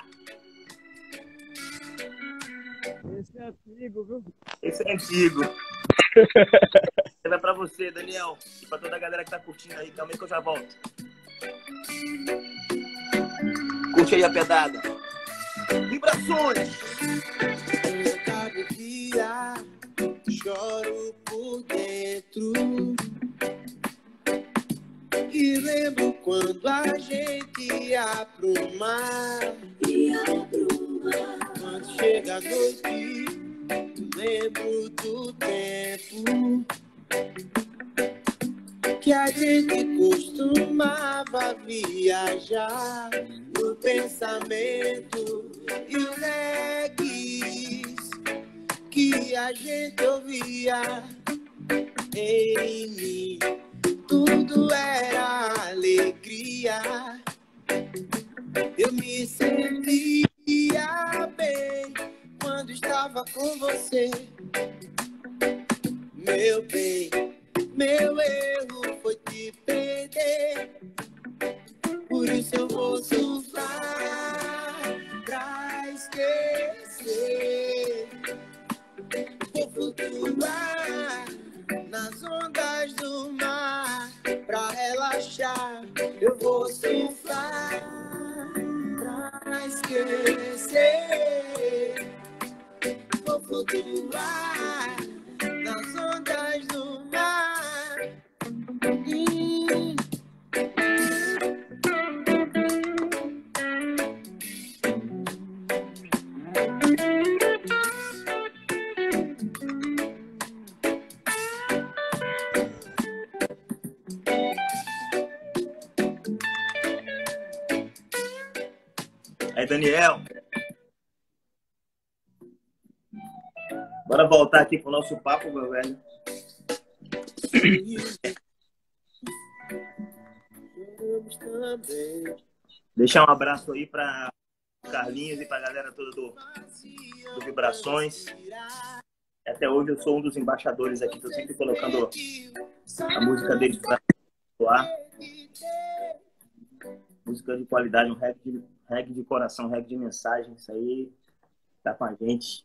Esse é antigo, viu? Esse é antigo. Vai pra você, Daniel. E pra toda a galera que tá curtindo aí. Calma aí que eu já volto. Curte aí a pedada. Vibrações. Cada dia choro por dentro e lembro quando a gente ia pro mar. Quando chega a noite, lembro do tempo que a gente costumava viajar no pensamento e os regues que a gente ouvia em mim. Tudo era alegria, eu me sentia bem quando estava com você. Meu bem, meu erro foi te perder, por isso eu vou surfar pra esquecer. Vou flutuar nas ondas do mar pra relaxar. Eu vou surfar pra esquecer. Vou flutuar nas ondas do mar. Aí, Daniel. Bora voltar aqui pro nosso papo, meu velho. Deixar um abraço aí para Carlinhos e para a galera toda do Vibrações. Até hoje eu sou um dos embaixadores aqui, estou sempre colocando a música deles para doar. Música de qualidade, um reggae de coração, reggae de mensagem. Isso aí tá com a gente.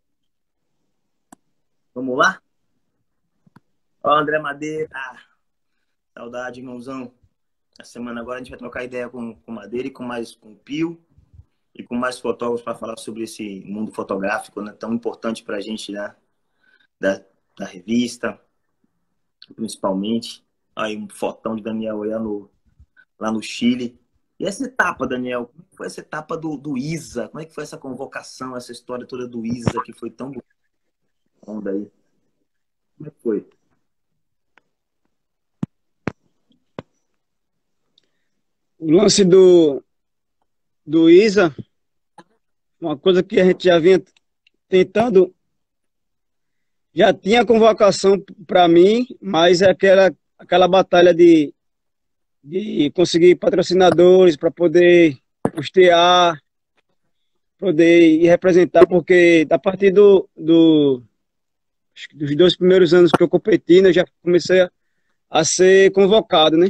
Vamos lá? Ó, André Madeira. Saudade, irmãozão. A semana agora a gente vai trocar ideia com Madeira e com o Pio e com mais fotógrafos para falar sobre esse mundo fotográfico, né, tão importante para a gente, né, da revista, principalmente. Aí um fotão de Daniel lá no Chile. E essa etapa, Daniel, como foi essa etapa do ISA? Como é que foi essa convocação, essa história toda do ISA que foi tão onda aí? Como é que foi? O lance do ISA, uma coisa que a gente já vinha tentando, já tinha convocação para mim, mas é aquela batalha de conseguir patrocinadores para poder custear, poder ir representar, porque a partir dos 2 primeiros anos que eu competi, né, eu já comecei a ser convocado, né?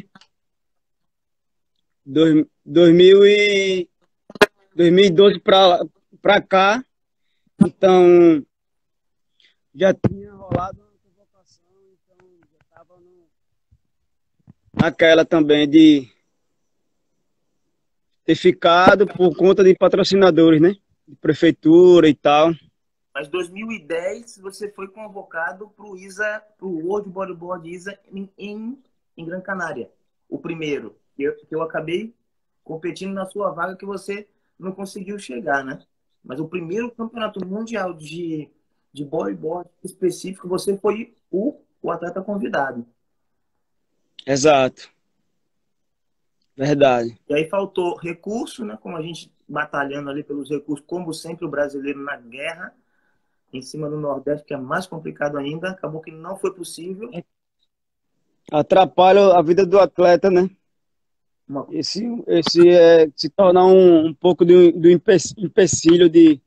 2012 para cá, então já tinha rolado uma convocação, então já estava naquela também de ter ficado por conta de patrocinadores, né? De prefeitura e tal. Mas em 2010 você foi convocado para o ISA, para o World Bodyboard ISA em Gran Canária, o primeiro. Que eu acabei competindo na sua vaga que você não conseguiu chegar, né? Mas o primeiro campeonato mundial de bodyboard específico, você foi o atleta convidado. Exato. Verdade. E aí faltou recurso, né? Como a gente batalhando ali pelos recursos, como sempre o brasileiro na guerra, em cima do Nordeste, que é mais complicado ainda, acabou que não foi possível. Atrapalha a vida do atleta, né? Esse se tornar um pouco do empecilho de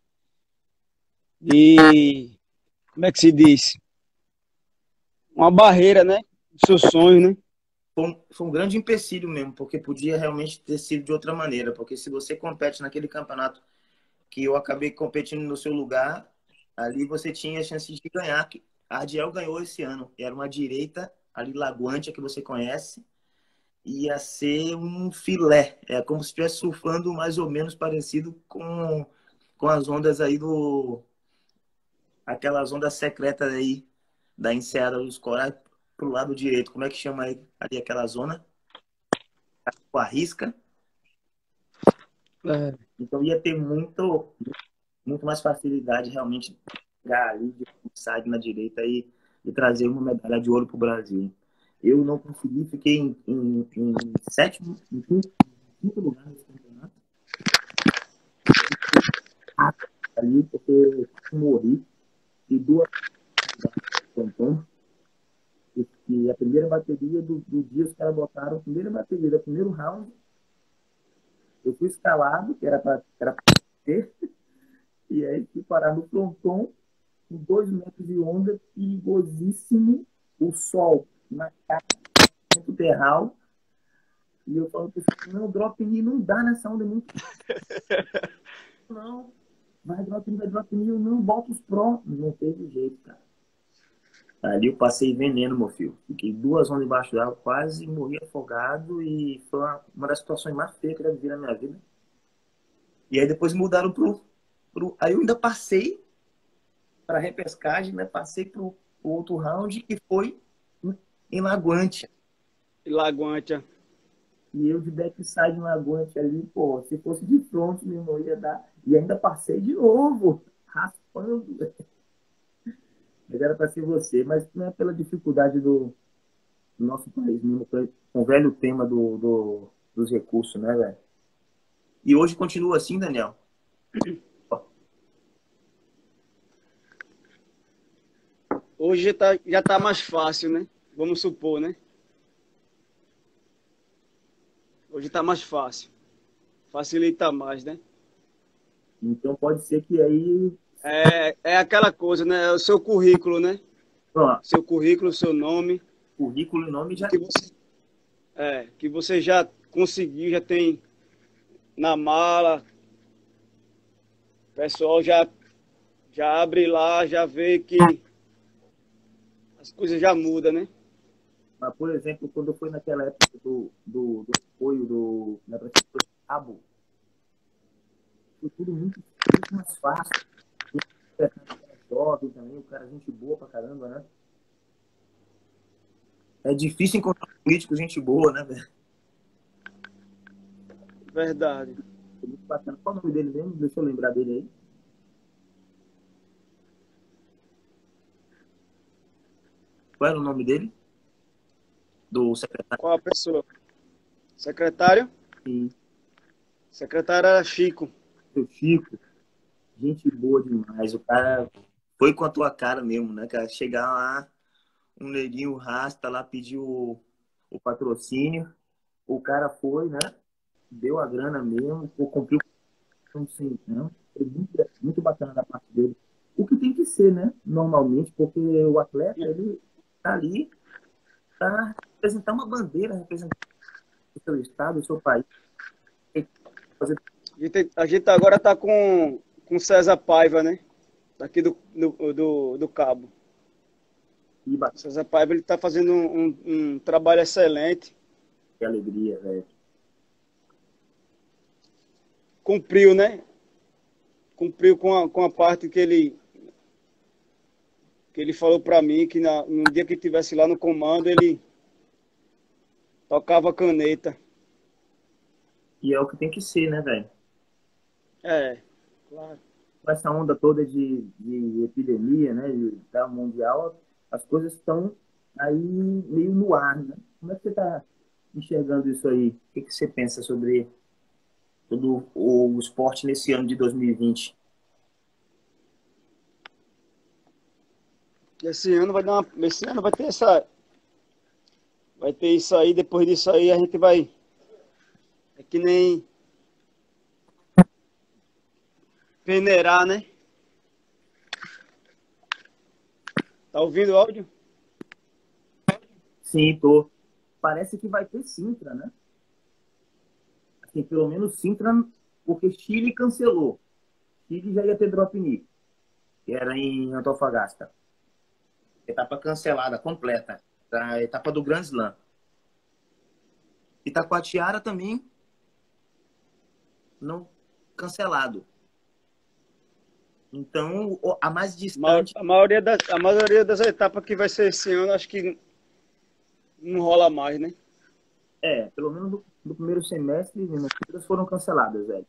como é que se diz? Uma barreira, né? Do seu sonho, né? Foi um grande empecilho mesmo, porque podia realmente ter sido de outra maneira, porque se você compete naquele campeonato que eu acabei competindo no seu lugar, ali você tinha a chance de ganhar. A Ardiel ganhou esse ano, era uma direita ali, Lagoantia, que você conhece, ia ser um filé. É como se estivesse surfando mais ou menos parecido com as ondas aí aquelas ondas secretas aí da Enseada dos Corais pro lado direito. Como é que chama aí ali aquela zona? Com a risca. É, Então ia ter muito mais facilidade realmente de pegar ali de side na direita e trazer uma medalha de ouro para o Brasil. Eu não consegui, fiquei em sétimo, em quinto lugar nesse campeonato. Ali, porque eu morri e duas tampões. E a primeira bateria do dia, os caras botaram a primeira bateria do primeiro round. Eu fui escalado, que era para ter, e aí fui parar no fronton, com 2 metros de onda, perigosíssimo, o sol na cara do terral. E eu falo para você, não, drop knee não dá nessa onda, é muito. Não, vai drop knee, eu não, bota os pró. Não teve jeito, cara. Ali eu passei veneno, meu filho. Fiquei 2 horas embaixo d'água, quase morri afogado e foi uma das situações mais feias que eu já vivi na minha vida. E aí depois mudaram Aí eu ainda passei para repescagem, né? Passei pro outro round que foi em Lagoante. Lagoante. E eu de backside em Lagoante ali, pô, se fosse de front, meu irmão, ia dar. E ainda passei de novo, raspando. Mas era para ser você, mas não é pela dificuldade do nosso país mesmo, com o velho tema dos recursos, né, velho? E hoje continua assim, Daniel? Hoje já tá mais fácil, né? Vamos supor, né? Hoje tá mais fácil. Facilita mais, né? Então pode ser que aí. É aquela coisa, né? É o seu currículo, né? Ó, Seu currículo, seu nome. currículo e nome O já. que você já conseguiu, já tem na mala. O pessoal já abre lá, já vê que as coisas já mudam, né? Mas, por exemplo, quando foi naquela época do apoio da prefeitura de Cabo, foi tudo muito mais fácil. O cara jovem também, o cara gente boa pra caramba, né? É difícil encontrar um político gente boa, né, velho? Verdade. Foi muito bacana. Qual o nome dele mesmo? Deixa eu lembrar dele aí. Qual era o nome dele? Do secretário? Qual a pessoa? Secretário? Sim, Secretário era Chico. seu Chico. Gente boa demais. O cara foi com a tua cara mesmo, né, cara? Chegar lá, um neguinho rasta lá, pediu o patrocínio. O cara foi, né? Deu a grana mesmo, cumpriu com sim, não. Foi muito bacana da parte dele. O que tem que ser, né? Normalmente, porque o atleta, ele tá ali para representar uma bandeira, representar o seu estado, o seu país. Fazer A gente agora tá com César Paiva, né? Daqui do Cabo. César Paiva, ele tá fazendo um trabalho excelente. que alegria, velho. Cumpriu, né? Cumpriu com a parte que ele falou para mim, que no dia que estivesse lá no comando, ele tocava caneta. E é o que tem que ser, né, velho? Claro. Com essa onda toda de epidemia, né, da mundial, as coisas estão aí meio no ar, né? Como é que você está enxergando isso aí? O que você pensa sobre todo o esporte nesse ano de 2020? Esse ano esse ano vai ter vai ter isso aí, depois disso aí a gente vai, é que nem peneirar, né? Tá ouvindo o áudio? Sim, tô. Parece que vai ter Sintra, né? Assim, pelo menos Sintra, porque Chile cancelou. Chile já ia ter drop knee, que era em Antofagasta. Etapa cancelada, completa. Da etapa do Grand Slam. Itacoatiara também não cancelado. Então, a mais distante... A maioria das etapas que vai ser esse ano, acho que não rola mais, né? Pelo menos do primeiro semestre, todas foram canceladas, velho.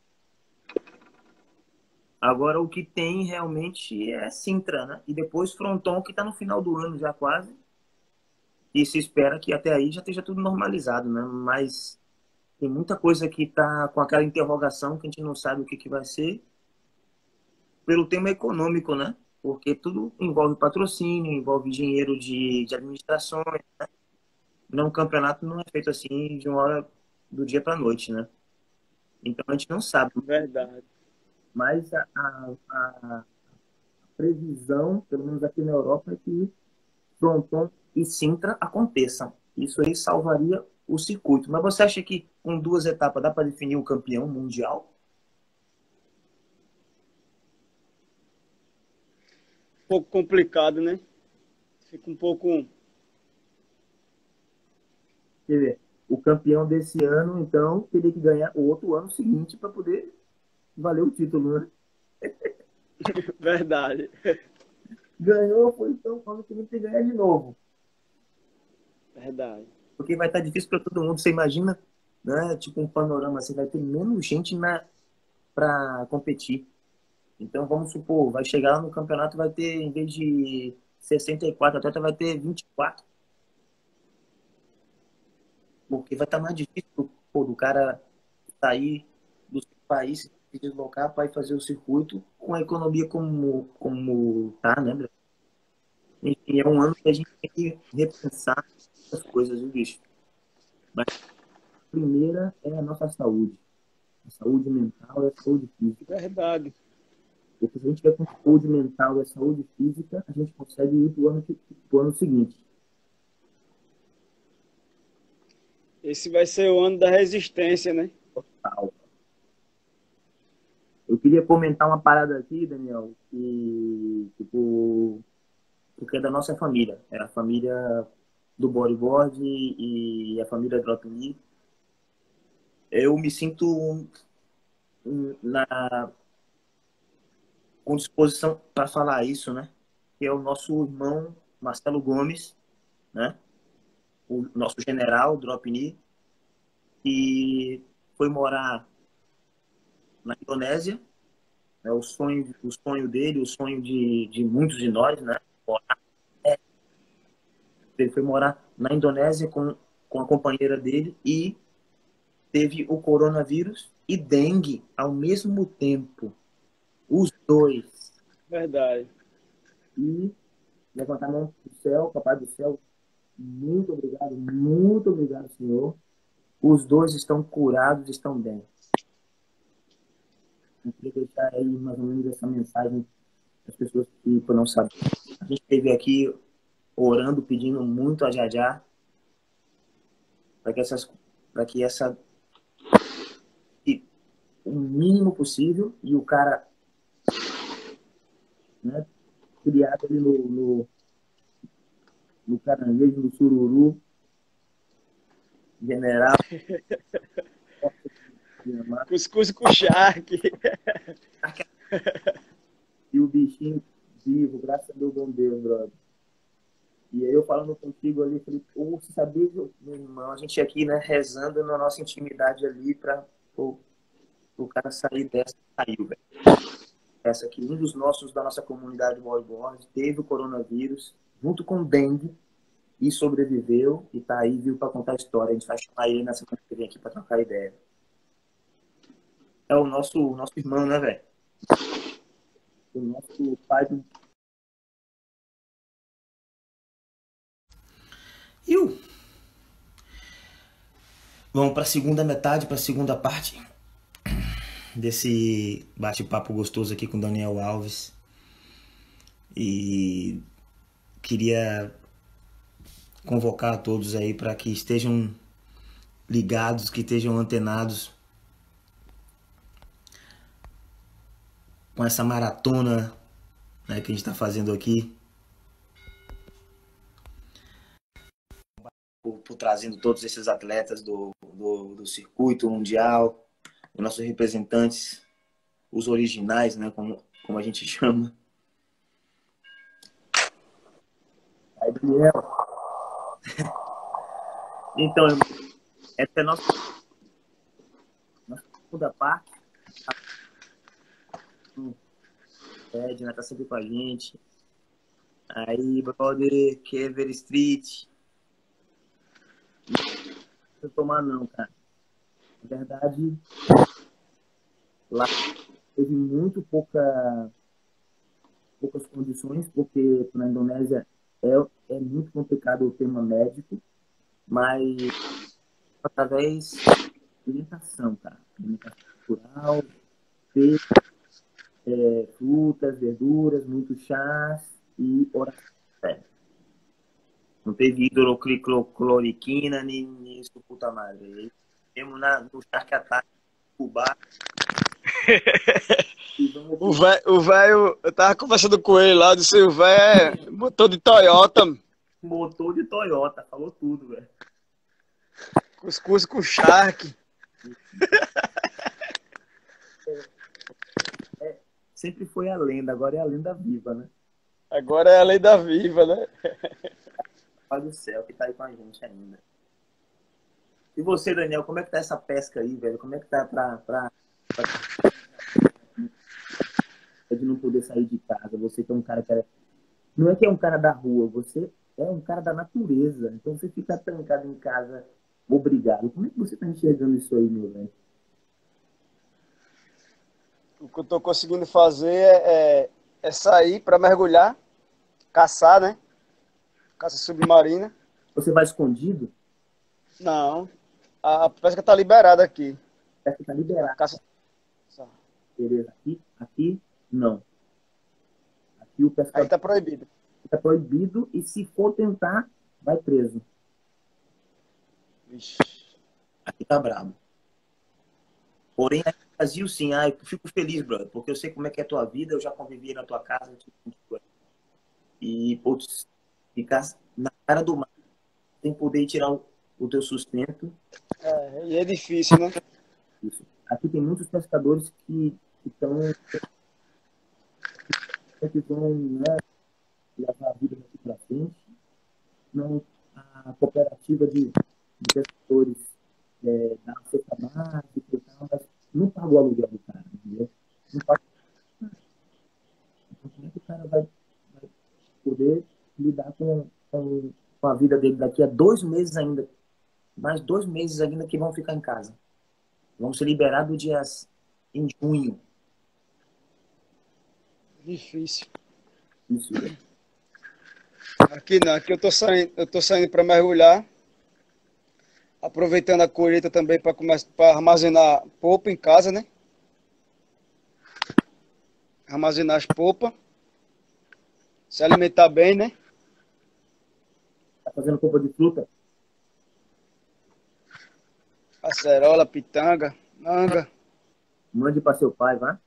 Agora, o que tem realmente é Sintra, né? E depois Fronton, que tá no final do ano já quase. E se espera que até aí já esteja tudo normalizado, né? Mas tem muita coisa que tá com aquela interrogação que a gente não sabe o que vai ser pelo tema econômico, né? Porque tudo envolve patrocínio, envolve dinheiro de administrações, né? Não, o campeonato não é feito assim de uma hora do dia para a noite, né? Então a gente não sabe. Verdade. Mas a previsão, pelo menos aqui na Europa, é que Fronton e Sintra aconteçam. Isso aí salvaria o circuito. Mas você acha que com 2 etapas dá para definir o campeão mundial? Um pouco complicado, né? Fica um pouco... Quer ver, o campeão desse ano, então, teria que ganhar o outro ano seguinte para poder valer o título, né? Verdade. Ganhou, foi então, ano que vem tem que ganhar de novo. Verdade. Porque vai estar difícil para todo mundo. Você imagina, né? Tipo um panorama assim, vai ter menos gente para competir. Então, vamos supor, vai chegar lá no campeonato, vai ter, em vez de 64 atletas, vai ter 24. Porque vai estar mais difícil, pô, do cara sair do seu país, se deslocar para ir fazer o circuito com a economia como tá, né, Breno? Enfim, é um ano que a gente tem que repensar as coisas, viu, bicho? Mas a primeira é a nossa saúde. A saúde mental e a saúde física. Verdade. Porque se a gente tiver com saúde mental e a saúde física, a gente consegue ir pro ano seguinte. Esse vai ser o ano da resistência, né? Total. Eu queria comentar uma parada aqui, Daniel, que, tipo, porque é da nossa família. É a família do bodyboard e a família Drop Me. Eu me sinto com disposição para falar isso, né? Que é o nosso irmão Marcelo Gomes, né? O nosso general Drop Me, que foi morar na Indonésia. É o sonho dele, o sonho de muitos de nós, né? Ele foi morar na Indonésia com a companheira dele e teve o coronavírus e dengue ao mesmo tempo. Os dois. Verdade. E levantar a mão do céu, papai do céu, muito obrigado, Senhor. Os dois estão curados, estão bem. Eu queria deixar aí mais ou menos essa mensagem para as pessoas que não sabem. A gente esteve aqui orando, pedindo muito a Jajá para que o mínimo possível e o cara, né, criado ali no caranguejo, no sururu, general, Cuscuz com charque. e o bichinho vivo, graças a Deus, bom Deus, brother. E aí eu falando contigo ali, falei, pô, você sabia, meu irmão, a gente aqui, né, rezando na nossa intimidade ali para o cara sair dessa, saiu, velho. Essa aqui, um dos nossos, da nossa comunidade bodyboard, teve o coronavírus, junto com o dengue, e sobreviveu, e tá aí, viu, para contar a história. A gente vai chamar ele na semana que vem aqui para trocar ideia. É o nosso irmão, né, velho? O nosso pai do... Vamos para a segunda metade, para a segunda parte desse bate-papo gostoso aqui com Daniel Alves. E queria convocar a todos aí para que estejam ligados, que estejam antenados com essa maratona, né, que a gente está fazendo aqui. por trazendo todos esses atletas do circuito mundial, os nossos representantes, os originais, né, como a gente chama. Aí, Daniel. Então, essa é a nossa segunda parte. A Edna tá sempre com a gente. Aí, brother, Kever Street. Não tomar não, cara. Na verdade, lá teve poucas condições, porque na Indonésia é muito complicado o tema médico, mas através de alimentação, cara. Alimentação natural, peixe, frutas, verduras, muitos chás e oração. Não teve hidrocloroquina, nem isso, puta madre. Mesmo no Shark Attack, Cuba. O velho, eu tava conversando com ele lá, disse o velho é motor de Toyota. Motor de Toyota, falou tudo, velho. Cuscuz com Shark. Sempre foi a lenda, agora é a lenda viva, né? Agora é a lei da viva, né? Pai do céu, que tá aí com a gente ainda. E você, Daniel, como é que tá essa pesca aí, velho? Como é que tá de não poder sair de casa? Você que é um cara que não é que é um cara da rua, você é um cara da natureza. Então você fica trancado em casa, obrigado. Como é que você tá enxergando isso aí, meu velho? O que eu tô conseguindo fazer é sair para mergulhar, caçar, né? Caça submarina. Você vai escondido? Não. A pesca tá liberada aqui. A pesca tá liberada. Caça... Beleza. Aqui, não. Aqui o pescador... Aí tá proibido. Tá proibido e se for tentar, vai preso. Vixe. Aqui tá brabo. Porém, aqui no Brasil, sim, eu fico feliz, brother, porque eu sei como é que é a tua vida, eu já convivi na tua casa. E, putz, ficar na cara do mar, sem poder tirar o teu sustento. E é difícil, né? Isso. Aqui tem muitos pescadores que vão, né, levar a vida daqui para frente. Não, a cooperativa de pescadores dá uma cesta básica e tal, mas não paga o aluguel do cara, entendeu? Não paga. Então, como é que o cara vai poder lidar com a vida dele daqui a 2 meses ainda? Mais 2 meses ainda que vão ficar em casa. Vão ser liberados em junho. Difícil. Isso. Aqui não, aqui eu tô saindo para mergulhar, aproveitando a colheita também para armazenar polpa em casa, né? Armazenar as polpas, se alimentar bem, né? Tá fazendo polpa de fruta? Acerola, pitanga, manga. Mande para seu pai, vá.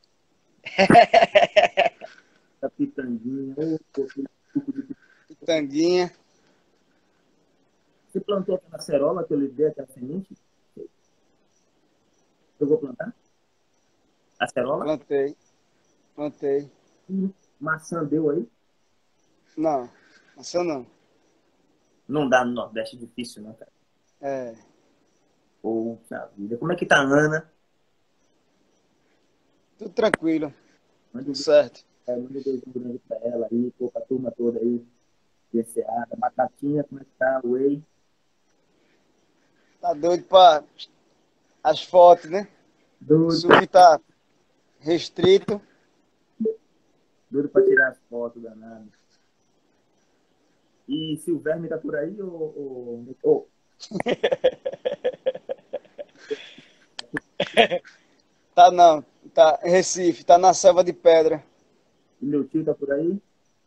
A pitanguinha, suco de Pitanguinha. Você plantou aquela acerola que eu lhe dei, aquela semente? Eu vou plantar? Acerola? Plantei. Maçã deu aí? Não, maçã não. Não dá no Nordeste, é difícil, né, cara? Poxa vida. Como é que tá a Ana? Tudo tranquilo. Manda Tudo certo. Manda um beijinho grande pra ela aí, pra turma toda aí. DCA, Batatinha, como é que tá? Whey. Tá doido pra as fotos, né? Doido. O sub tá restrito. Doido pra tirar as fotos, danado. E se o verme tá por aí, ou... Tá não, tá em Recife, tá na Selva de Pedra. E meu tio tá por aí?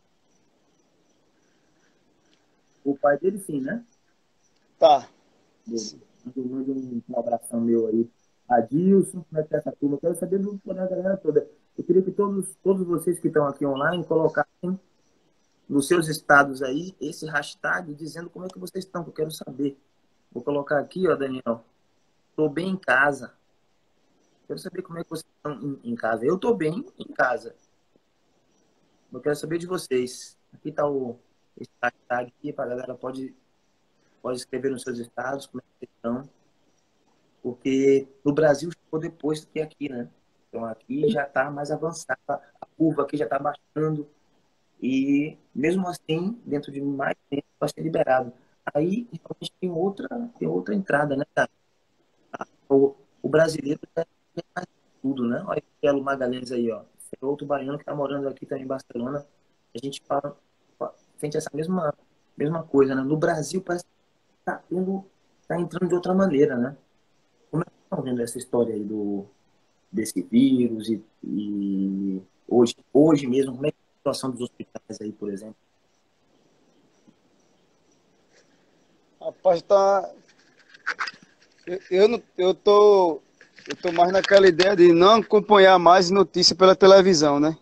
O pai dele sim, né? Tá. Manda um abração meu aí. Adilson, como é que tá essa turma? Eu quero saber da galera toda. Eu queria que todos vocês que estão aqui online colocassem nos seus estados aí esse hashtag dizendo como é que vocês estão, que eu quero saber. Vou colocar aqui, ó, Daniel. Tô bem em casa. Quero saber como é que vocês estão em casa. Eu tô bem em casa. Eu quero saber de vocês. Aqui tá esse hashtag aqui, para a galera pode escrever nos seus estados como é que vocês estão. Porque no Brasil chegou depois do que aqui, né? Então aqui já está mais avançada, a curva aqui já está baixando e mesmo assim, dentro de mais tempo, vai ser liberado. Aí realmente tem outra entrada, né, cara? O brasileiro faz tudo, né? Olha o Elo Magalhães aí, ó. É outro baiano que está morando aqui também em Barcelona. A gente fala, sente essa mesma coisa, né? No Brasil parece que tá entrando de outra maneira, né? Como é que estão vendo essa história aí desse vírus e hoje mesmo, como é que é a situação dos hospitais aí, por exemplo? Rapaz, tá. Eu tô mais naquela ideia de não acompanhar mais notícia pela televisão, né?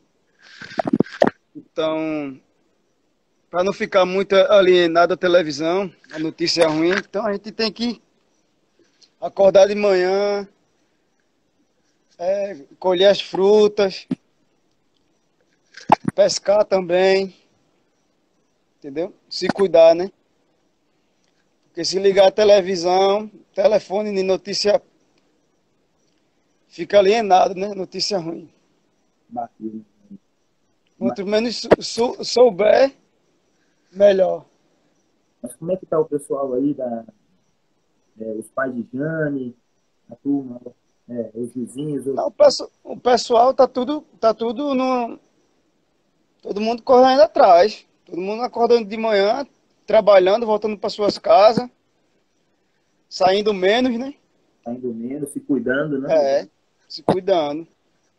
Então, para não ficar muito alienado à televisão, a notícia é ruim, então a gente tem que acordar de manhã, colher as frutas, pescar também, entendeu? Se cuidar, né? Porque se ligar a televisão, telefone de notícia, fica alienado, né? Notícia ruim. Bacana. Quanto menos souber, melhor. Mas como é que tá o pessoal aí, os pais de Jane, a turma, os vizinhos? Não, o pessoal tá tudo no. Todo mundo correndo atrás. Todo mundo acordando de manhã, trabalhando, voltando para suas casas, saindo menos, né? Tá indo menos, se cuidando, né? Se cuidando.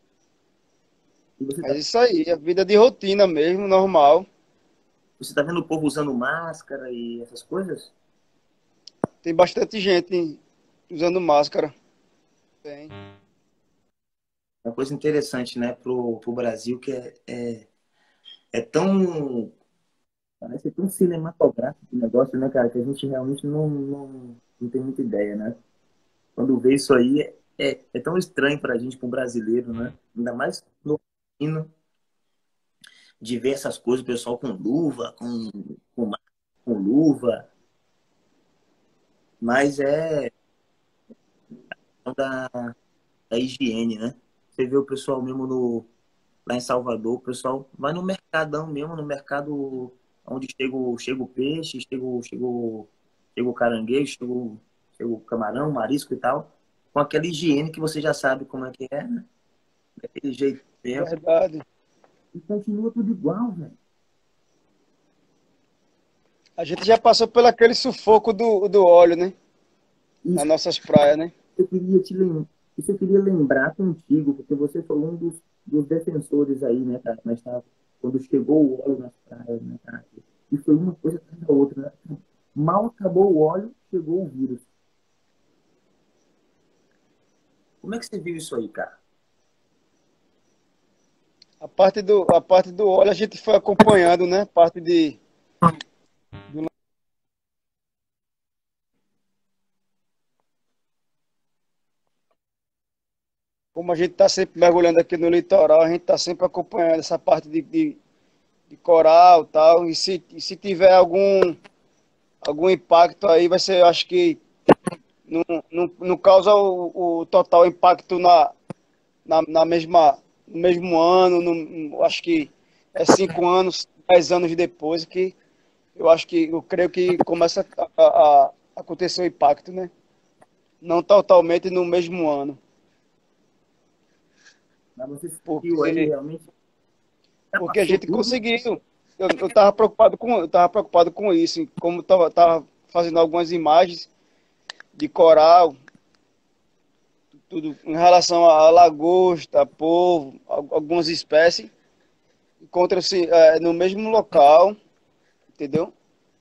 E você Mas isso aí, a vida de rotina mesmo, normal. você tá vendo o povo usando máscara e essas coisas? Tem bastante gente usando máscara. Tem. Uma coisa interessante, né, pro Brasil, que é tão. Parece tão cinematográfico o negócio, né, cara, que a gente realmente não tem muita ideia, né? Quando vê isso aí, é tão estranho pra gente, pro brasileiro, né? Ainda mais no latino, de ver essas coisas, o pessoal com luva, com luva, mas é da, da higiene, né? Você vê o pessoal mesmo lá em Salvador, o pessoal vai no mercadão mesmo, no mercado onde chega o peixe, chega o caranguejo, chega o camarão, marisco e tal, com aquela higiene que você já sabe como é que é, né? Daquele jeito mesmo. Verdade. E continua tudo igual, velho. A gente já passou por aquele sufoco do óleo, né? Nas Isso nossas praias, né? isso eu queria lembrar contigo, porque você foi um dos defensores aí, né, cara? Quando chegou o óleo nas praias, né, cara? E foi uma coisa atrás da outra, né? Mal acabou o óleo, chegou o vírus. Como é que você viu isso aí, cara? A parte do óleo a gente foi acompanhando, né? Parte de. Como a gente está sempre mergulhando aqui no litoral, a gente está sempre acompanhando essa parte de coral e tal. E se tiver algum impacto aí, vai ser, eu acho que não causa o total impacto na no mesmo ano. Acho que é 5 anos, 10 anos depois que eu creio que começa a acontecer o impacto, né? Não totalmente no mesmo ano. Mas você sentiu aí Porque realmente. Já Porque a passou gente tudo? conseguiu. Eu tava preocupado com isso, como tava fazendo algumas imagens de coral, tudo em relação a lagosta, polvo, algumas espécies, encontram-se no mesmo local, entendeu?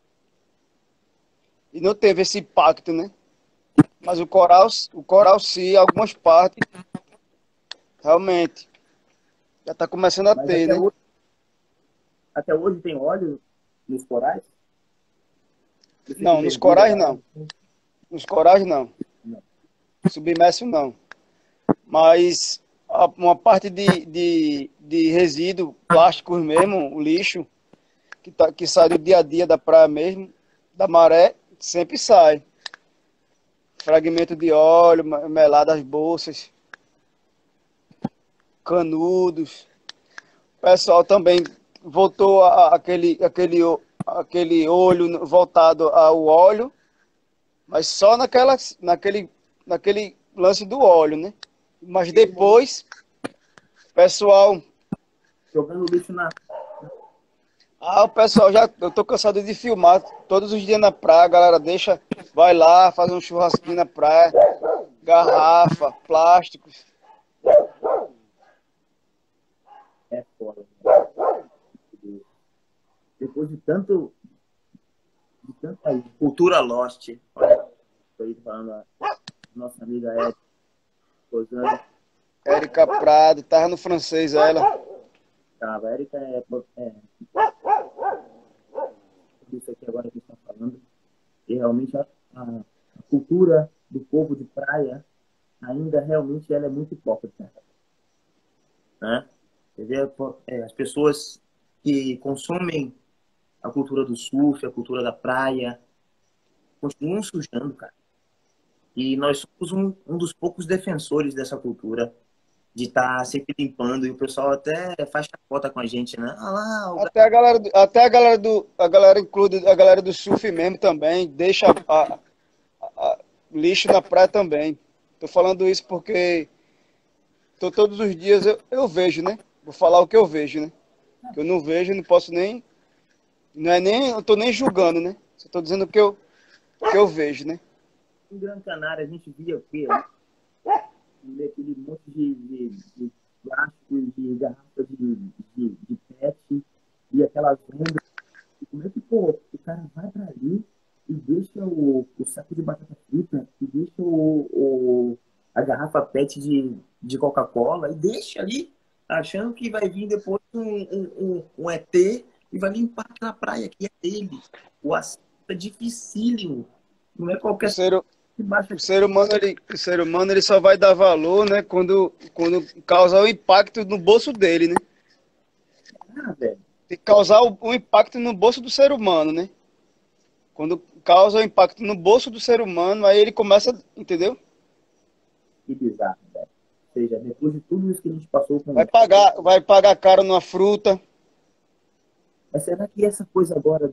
E não teve esse impacto, né? Mas o coral sim, algumas partes, realmente, já está começando a Mas ter, né? Até hoje tem óleo nos corais? Não, nos corais não. Nos corais não. Submerso não. Mas uma parte de resíduo, plásticos mesmo, o lixo, que sai do dia a dia da praia mesmo, da maré, sempre sai. Fragmento de óleo, melado das bolsas, canudos. O pessoal também voltou aquele olho voltado ao óleo, mas só naquele lance do óleo, né? Mas depois, pessoal... Jogando lixo na... o pessoal eu tô cansado de filmar todos os dias na praia, a galera vai lá, faz um churrasquinho na praia, garrafa, plásticos. É foda. Depois de tanta cultura lost, olha, tô aí falando a nossa amiga Érica Rosana. Érica Prado, tava no francês ela. Tava, a Érica isso aqui agora que a gente está falando, e realmente a cultura do povo de praia ainda realmente ela é muito hipócrita, né? Entendeu? As pessoas que consomem a cultura do surf, a cultura da praia, continuam sujando, cara. E nós somos um dos poucos defensores dessa cultura, de estar sempre limpando, e o pessoal até faz chacota com a gente, né? Ah lá, Até a galera inclui a galera do surf mesmo também, deixa lixo na praia também. Tô falando isso porque todos os dias eu vejo, né? Vou falar o que eu vejo, né? O que eu não vejo, não posso nem... eu tô nem julgando, né? Só tô dizendo o que eu vejo, né? Em Gran Canária a gente via o quê? Aquele monte de plástico, de garrafa de PET e aquelas ondas. E como é que, pô, o cara vai pra ali e deixa o saco de batata frita e deixa a garrafa PET de Coca-Cola e deixa ali, achando que vai vir depois um ET e vai limpar aquela praia que é dele. O assunto é dificílimo. Não é qualquer... O ser humano ele só vai dar valor, né, quando causar o impacto no bolso dele, né? Velho. Tem que causar o impacto no bolso do ser humano, né? Quando causa o impacto no bolso do ser humano, aí ele começa, entendeu? Que bizarro, velho. Ou seja, depois de tudo isso que a gente passou com... Vai pagar caro numa fruta. Mas será que essa coisa agora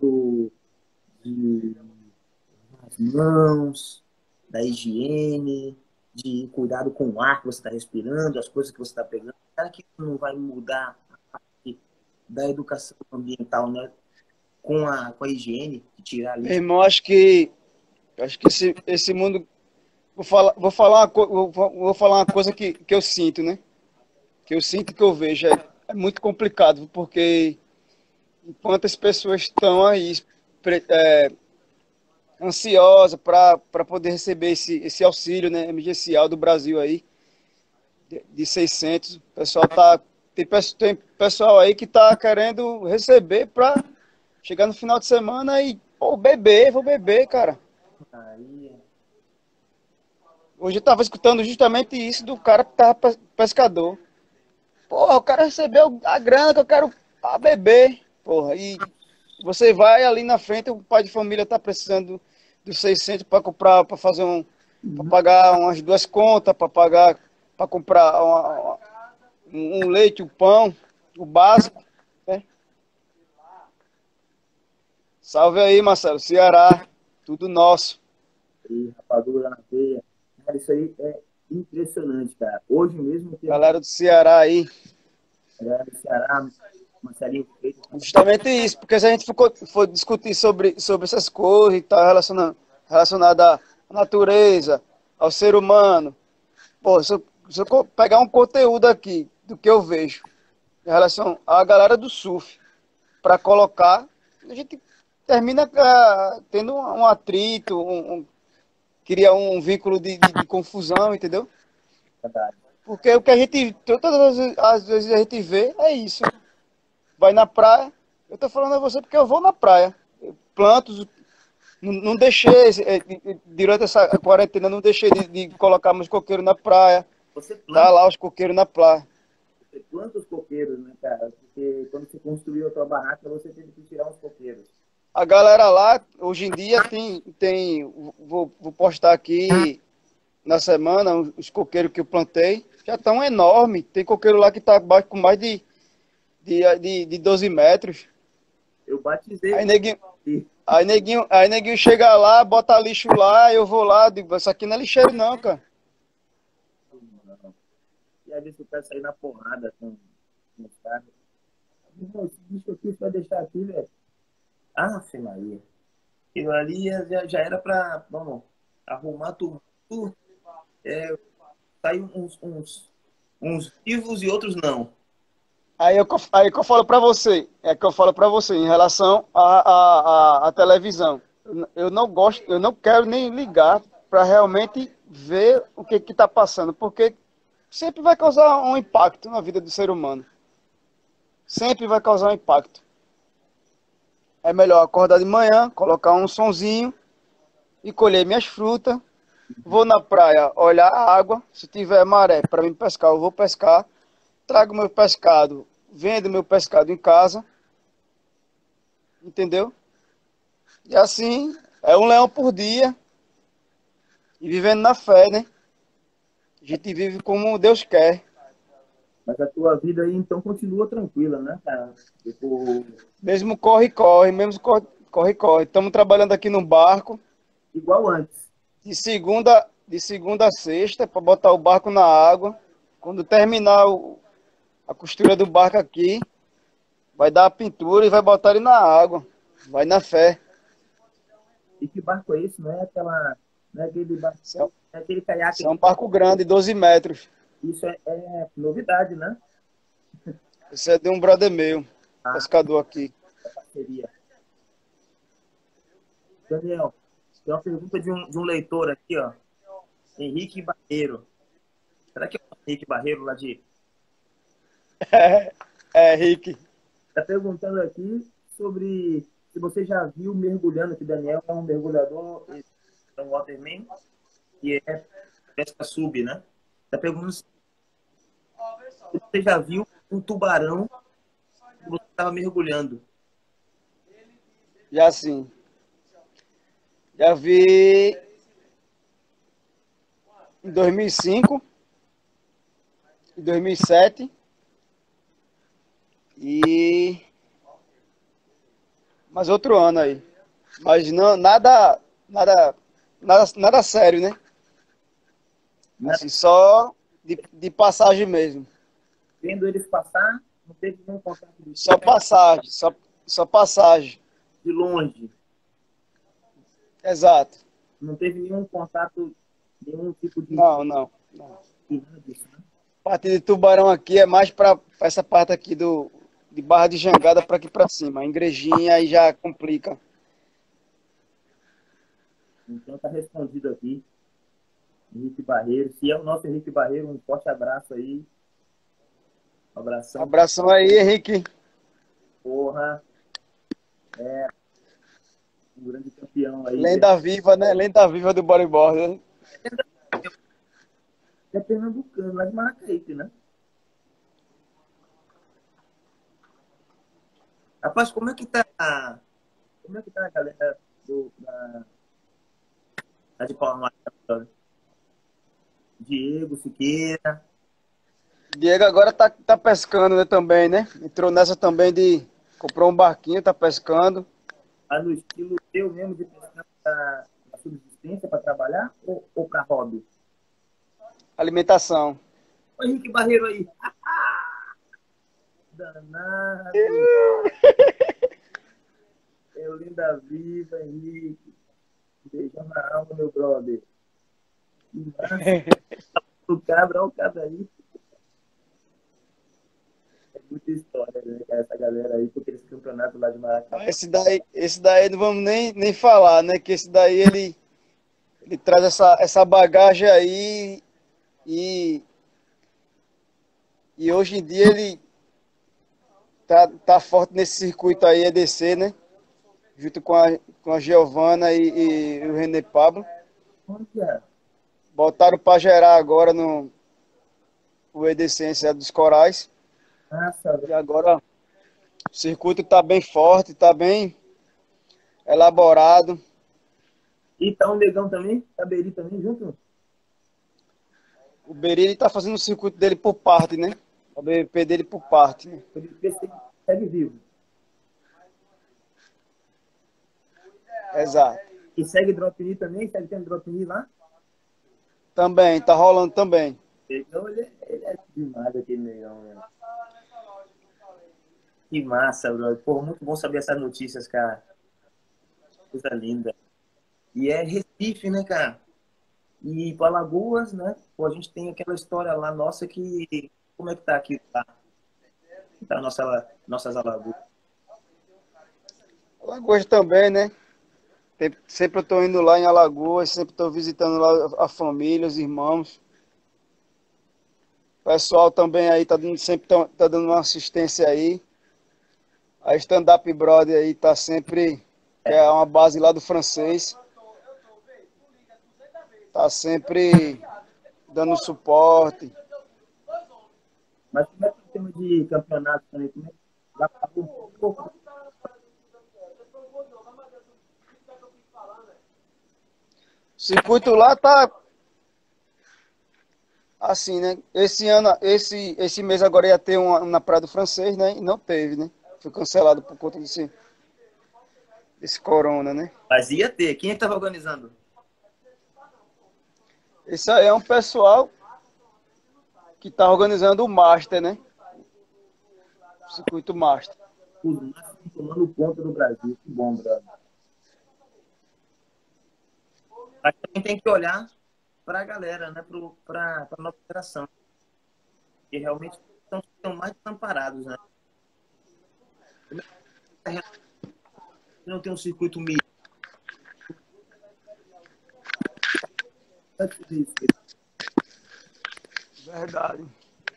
as mãos, da higiene, de cuidado com o ar que você está respirando, as coisas que você está pegando, será que isso não vai mudar a parte da educação ambiental, né? Com a higiene, de tirar ali? Irmão, acho que esse mundo... Vou falar uma coisa que eu sinto, né? Que eu sinto, que eu vejo. É muito complicado, porque enquanto as pessoas estão aí ansiosas para poder receber esse auxílio, né, emergencial do Brasil aí, de 600, o pessoal tem pessoal aí que está querendo receber para chegar no final de semana e, pô, vou beber, cara. Aí... Hoje eu estava escutando justamente isso do cara que estava pescador. Porra, o cara recebeu a grana que eu quero pra beber. Porra, e você vai ali na frente, o pai de família tá precisando dos 600 para comprar, para fazer para pagar umas 2 contas, para comprar um leite, um pão, o básico, né? Salve aí, Marcelo, Ceará, tudo nosso. E rapadura na veia. Cara, isso aí é impressionante, cara. Hoje mesmo... Galera do Ceará aí. Galera do Ceará, Marcelinho Feito. Justamente isso, porque se a gente for discutir sobre essas coisas e tal, relacionado à natureza, ao ser humano, pô, se eu pegar um conteúdo aqui do que eu vejo em relação à galera do surf, para colocar, a gente termina tendo um atrito, cria um vínculo de confusão, entendeu? Verdade. Porque o que a gente, todas as vezes a gente vê é isso. Vai na praia, Eu tô falando a você porque eu vou na praia. Eu planto, não deixei, durante essa quarentena, não deixei de colocar meus coqueiros na praia. Você Tá planta, lá os coqueiros na praia. você planta os coqueiros, né, cara? Porque quando você construiu a tua barraca, você teve que tirar os coqueiros. A galera lá, hoje em dia, vou postar aqui na semana os coqueiros que eu plantei. Já estão enormes. Tem coqueiro lá que está com mais de 12 metros. Eu batizei Aí neguinho, aqui. aí neguinho chega lá, bota lixo lá, eu vou lá, digo, isso aqui não é lixeiro não, cara. E às vezes o cara sair na porrada com os caras. Irmão, esse bicho aqui você vai deixar aqui, velho. Ah, Maria. Aquilo ali já era pra, vamos, arrumar tudo. É, saiu uns vivos e outros não. Aí que eu falo pra você, em relação à televisão. Eu não gosto, eu não quero nem ligar para realmente ver o que está passando, porque sempre vai causar um impacto na vida do ser humano. Sempre vai causar um impacto. É melhor acordar de manhã, colocar um sonzinho e colher minhas frutas. Vou na praia olhar a água. Se tiver maré para mim pescar, eu vou pescar. Trago meu pescado, vendo meu pescado em casa. Entendeu? E assim, é um leão por dia. E vivendo na fé, né? A gente vive como Deus quer. Mas a tua vida aí, então, continua tranquila, né, cara? Tipo, Mesmo corre-corre, mesmo corre-corre. Estamos trabalhando aqui no barco. igual antes. De segunda a sexta, para botar o barco na água. Quando terminar a costura do barco aqui, vai dar a pintura e vai botar ele na água. Vai na fé. E que barco é esse? Não é aquele barco, Isso é, é aquele caiaque. isso é um barco grande, 12 metros. Isso é novidade, né? Isso é de um brother meu, A pescador aqui. parceria. Daniel, tem uma pergunta de um leitor aqui, ó. Henrique Barreiro. Será que é o Henrique Barreiro lá de... É, Rick. Tá perguntando aqui sobre se você já viu mergulhando, que Daniel é um mergulhador, é um waterman, que é pesca sub, né? Tá perguntando se você já viu um tubarão que você estava mergulhando. Já sim. Já vi em 2005, em 2007 e mais outro ano aí. Mas não, nada sério, né? Né? Assim, só de passagem mesmo. Vendo eles passar, não teve nenhum contato Só passagem, só passagem. de longe. Exato. Não teve nenhum contato, nenhum tipo de... Não. disso, né? A parte de Tubarão aqui é mais para essa parte aqui de Barra de Jangada para aqui para cima. A Igrejinha aí já complica. Então tá respondido aqui. Henrique Barreiro. Se é o nosso Henrique Barreiro, um forte abraço aí. Um abração. Abração aí, Henrique. Porra. É um grande campeão aí. Lenda viva, né? Lenda viva do bodyboard. Né? É pernambucano, lá de Maracaípe, né? Rapaz, como é que tá a galera lá de Palmar? Diego, Siqueira. Diego agora tá pescando, né, também, né? Entrou nessa também comprou um barquinho, tá pescando. Tá no estilo teu mesmo de pescar pra subsistência para trabalhar ou para hobby? Alimentação. O Henrique Barreiro aí. Danado. É o Linda Viva, Henrique. Beijão na alma, meu brother. Que massa. O cabra, olha o cabra aí. É muita história, né, cara, essa galera aí, com aqueles campeonatos lá de Maracanã. Esse daí não vamos nem falar, né? Que esse daí ele traz essa bagagem aí e hoje em dia tá forte nesse circuito aí, EDC, né? Junto com a Giovana e o René Pablo. Olha, Botaram para gerar agora no o EDC dos Corais. massa, E agora o circuito tá bem forte, tá bem elaborado. e tá o Negão também? Tá Beri também junto? O Berini tá fazendo o circuito dele por parte, né? O BP dele por parte, né? O DP segue vivo. Exato. E segue Drop Me também? Segue tendo Drop Me lá? Também, tá rolando também. Então ele é demais aquele Negão, né? Que massa, bro. Pô, muito bom saber essas notícias, cara. Coisa linda. E é Recife, né, cara? E para Alagoas, né? Pô, a gente tem aquela história lá nossa que... Como é que tá aqui? Tá nossas Alagoas. Alagoas também, né? Sempre eu tô indo lá em Alagoas, sempre tô visitando lá a família, os irmãos. O pessoal também aí sempre tá dando uma assistência aí. A Stand Up Brother aí tá sempre, que é uma base lá do francês, tá sempre dando suporte. Mas como é que é o tema de campeonato também? Como é que dá pra um pouco? O circuito lá tá assim, né? Esse mês agora ia ter na Praia do Francês, né? E não teve, né? Foi cancelado por conta desse corona, né? Mas ia ter. Quem é que tava organizando? Esse aí é um pessoal que tá organizando o Master, né? O circuito Master. Os máximos tomando conta do Brasil. Que bom, brother. Mas também tem que olhar para a galera, né? Para a nova geração. Que realmente estão mais desamparados, né? Não tem um circuito mídia. Verdade.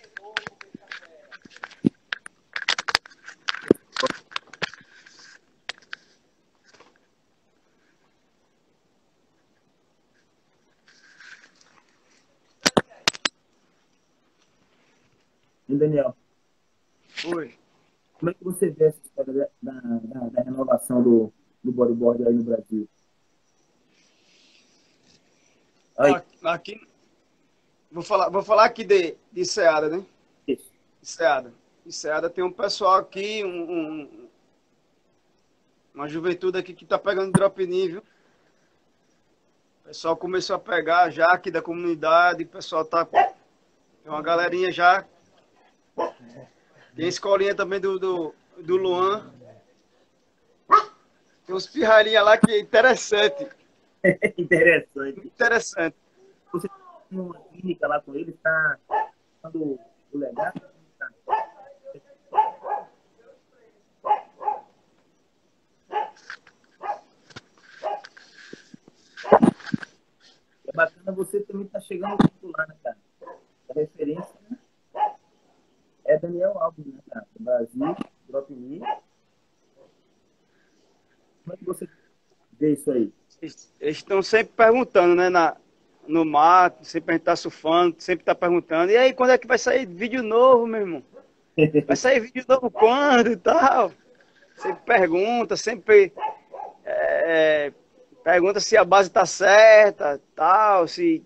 E Daniel, Oi. como é que você vê essa história da renovação do bodyboard aí no Brasil? Aí, Aqui, vou falar aqui de Ceada, né? Ceada. Em Ceada tem um pessoal aqui, uma juventude aqui que tá pegando drop-in, viu? O pessoal começou a pegar já aqui da comunidade, o pessoal tá... Tem uma galerinha já. Tem a escolinha também do Luan. Tem uns pirralhinhas lá que é interessante. interessante. Interessante. Você tem uma clínica lá com ele, está dando o legado? É bacana, você também está chegando lá, né, cara? A referência, né, é Daniel Alves, né, cara? Do Brasil, Drop Me. Como é que você vê isso aí? Eles estão sempre perguntando, né? No mato, sempre a gente tá surfando, sempre tá perguntando. E aí, quando é que vai sair vídeo novo, meu irmão? Vai sair vídeo novo quando e tal? Sempre pergunta, sempre pergunta se a base tá certa, tal, se...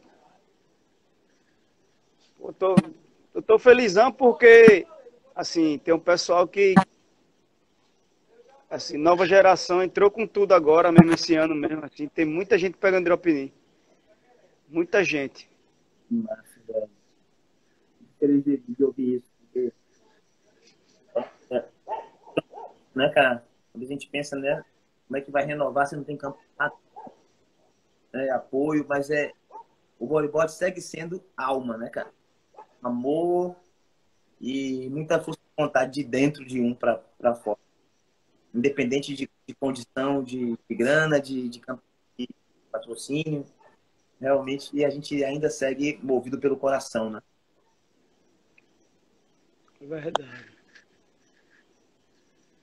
Eu tô felizão porque, assim, tem um pessoal que, assim, nova geração entrou com tudo agora mesmo, esse ano mesmo, assim, tem muita gente pegando drop-in. Muita gente. Massa, velho. Feliz de ouvir isso. Porque, né, cara? Quando a gente pensa, né? Como é que vai renovar se não tem campeonato, né, apoio, mas o bodyboard segue sendo alma, né, cara? Amor e muita força de vontade de dentro de um para fora. Independente de condição, de grana, de patrocínio. Realmente, e a gente ainda segue movido pelo coração, né? Verdade.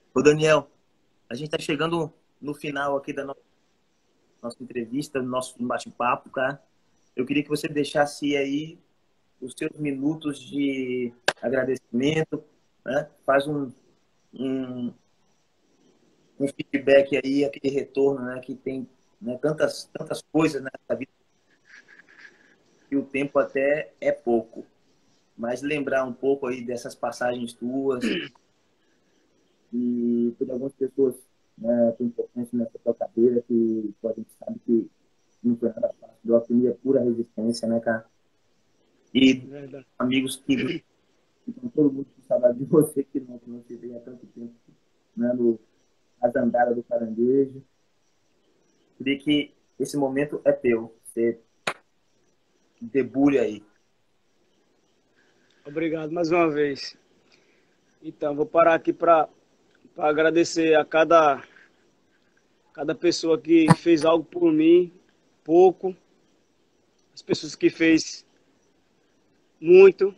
Ô, Daniel, a gente está chegando no final aqui da nossa entrevista, do nosso bate-papo, cara. Eu queria que você deixasse aí os seus minutos de agradecimento, né? Faz um, um feedback aí, aquele retorno, né? Que tem, né, tantas coisas nessa vida que o tempo até é pouco. Mas lembrar um pouco aí dessas passagens tuas e por algumas pessoas, né, que importante nessa tua carreira, que a gente sabe que não foi nada fácil. Drop é pura resistência, né, cara? E Verdade. amigos que estão todo mundo com saudade de você, que não se vê há tanto tempo, né, no Azandara do Caranguejo. Queria que esse momento é teu. Você debulha aí. Obrigado mais uma vez. Então, vou parar aqui para agradecer a cada pessoa que fez algo por mim, pouco, as pessoas que fez muito.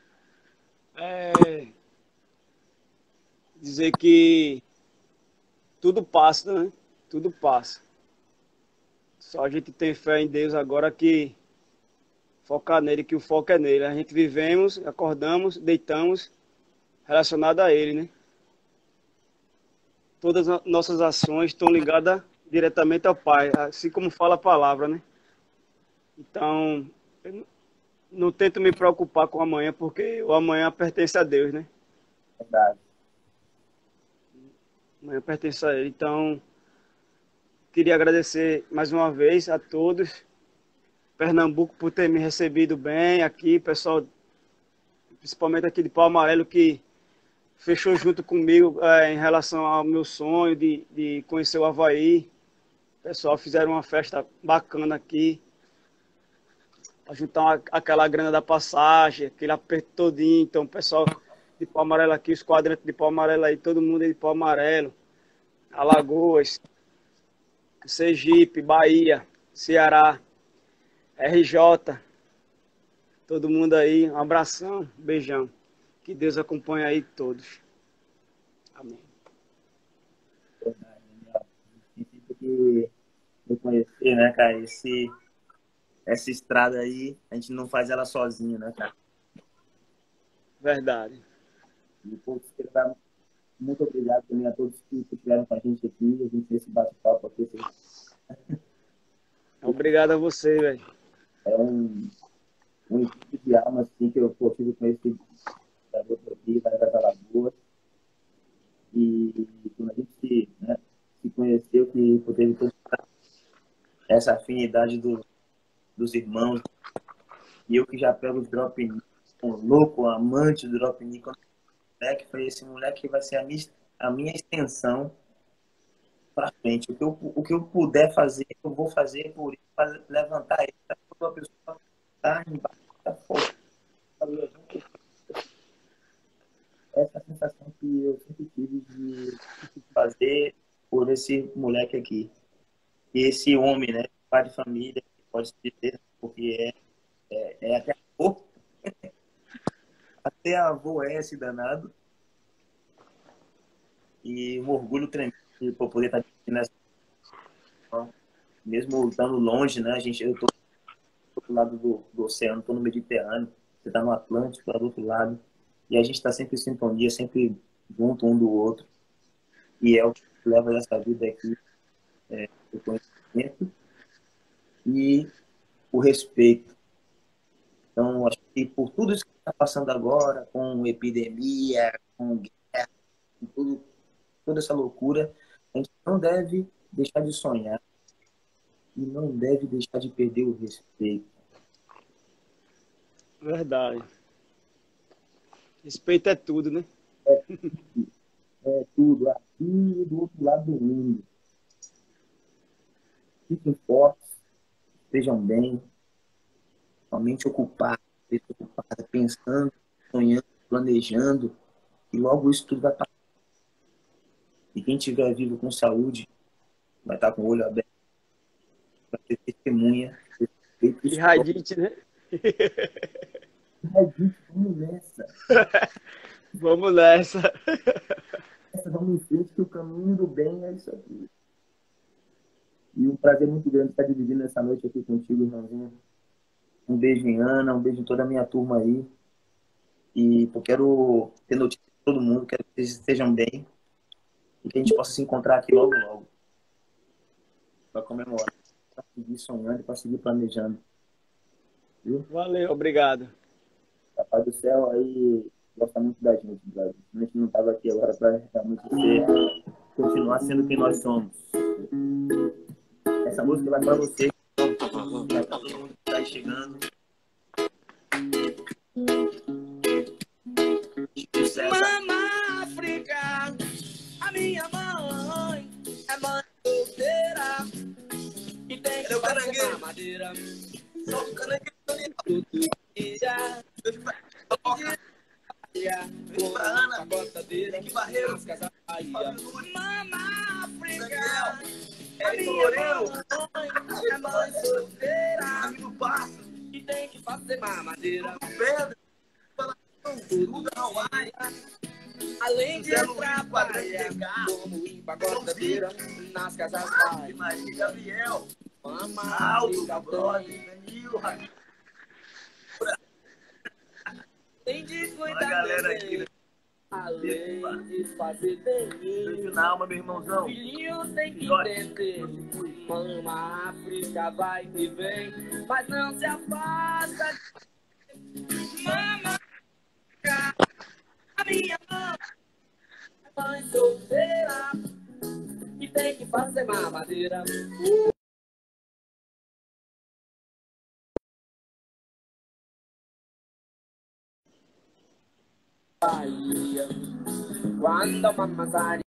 Dizer que tudo passa, né? Tudo passa. Só a gente tem fé em Deus agora, que focar nele, que o foco é nele. A gente vivemos, acordamos, deitamos, relacionado a ele, né? Todas as nossas ações estão ligadas diretamente ao Pai, assim como fala a palavra, né? Então, eu não tento me preocupar com o amanhã, porque o amanhã pertence a Deus, né? Verdade. Amanhã pertence a Ele. Então, queria agradecer mais uma vez a todos, Pernambuco, por ter me recebido bem aqui, pessoal, principalmente aqui de Pau Amarelo, que fechou junto comigo em relação ao meu sonho de conhecer o Avaí. O pessoal fizeram uma festa bacana aqui, para juntar aquela grana da passagem, aquele aperto todinho. Então, o pessoal de Pau Amarelo aqui, os quadrantes de Pau Amarelo aí, todo mundo de Pau Amarelo, Alagoas, Sergipe, Bahia, Ceará, RJ, todo mundo aí, um abração, um beijão. Que Deus acompanhe aí todos. Amém. Que reconhecer, né, cara, essa estrada aí, a gente não faz ela sozinho, né, cara? Verdade. E, pô, muito obrigado também a todos que estiveram com a gente aqui, a gente nesse bate-papo aqui. Obrigado a você, velho. É um equipe de alma, assim, que eu tive com esse garoto aqui, vai das Alagoas. E quando a gente se conheceu, que teve toda essa afinidade dos irmãos, e eu que já pego os drop louco, amante do drop moleque, foi esse moleque que vai ser a minha extensão para frente. O que eu puder fazer, eu vou fazer por ele, para levantar ele, para a pessoa estar embaixo da força. Essa sensação que eu sempre tive de fazer por esse moleque aqui. E esse homem, né? Pai de família, pode se dizer, porque é até avô. Até avô é esse danado. E um orgulho tremendo por poder estar aqui nessa. Mesmo estando longe, né? Eu estou do outro lado do oceano, estou no Mediterrâneo. Você está no Atlântico, lá do outro lado. E a gente está sempre em sintonia, sempre junto um do outro. E é o que leva essa vida aqui, o conhecimento e o respeito. Então, acho que por tudo isso que está passando agora, com epidemia, com guerra, com toda essa loucura, a gente não deve deixar de sonhar e não deve deixar de perder o respeito. Verdade. Respeito é tudo, né? É tudo, aqui e do outro lado do mundo. Fiquem fortes, estejam bem, somente ocupados, pensando, sonhando, planejando, e logo isso tudo vai passar. E quem estiver vivo com saúde vai estar com o olho aberto, vai ter testemunha. E Radite, né? Radite, vamos nessa. Vamos nessa. Vamos em frente, que o caminho do bem é isso aqui. E um prazer muito grande estar dividindo essa noite aqui contigo, irmãozinho. Um beijo em Ana, um beijo em toda a minha turma aí. E eu quero ter notícia de todo mundo, quero que vocês estejam bem e que a gente possa se encontrar aqui logo, logo. Para comemorar, para seguir sonhando e para seguir planejando. Viu? Valeu, obrigado. Papai do céu aí gosta muito da gente, Brasil. A gente não estava aqui agora para realmente continuar sendo quem nós somos. Essa música vai para você, vai para todo mundo que está aí chegando. Mama África, a minha mãe é mãe solteira e tem que fazer mamadeira. Só o caranguejo todo dia. A gostadeira que barreira os casais. Mama África, a minha mãe é mãe solteira e tem que fazer mamadeira. Além de trabalhar como empacotadeira nas casas pais. Gabriel, Mama Aldo, África brother, Danilo, tem de a cuidar galera bem, aqui. além de fazer bem. Beijo na alma, meu irmãozão. Filhinhos tem que entender. Mama África vai e vem, mas não se afasta. Mama África, a minha mãe solteira e tem que fazer mamadeira. Bahia, quando a mamma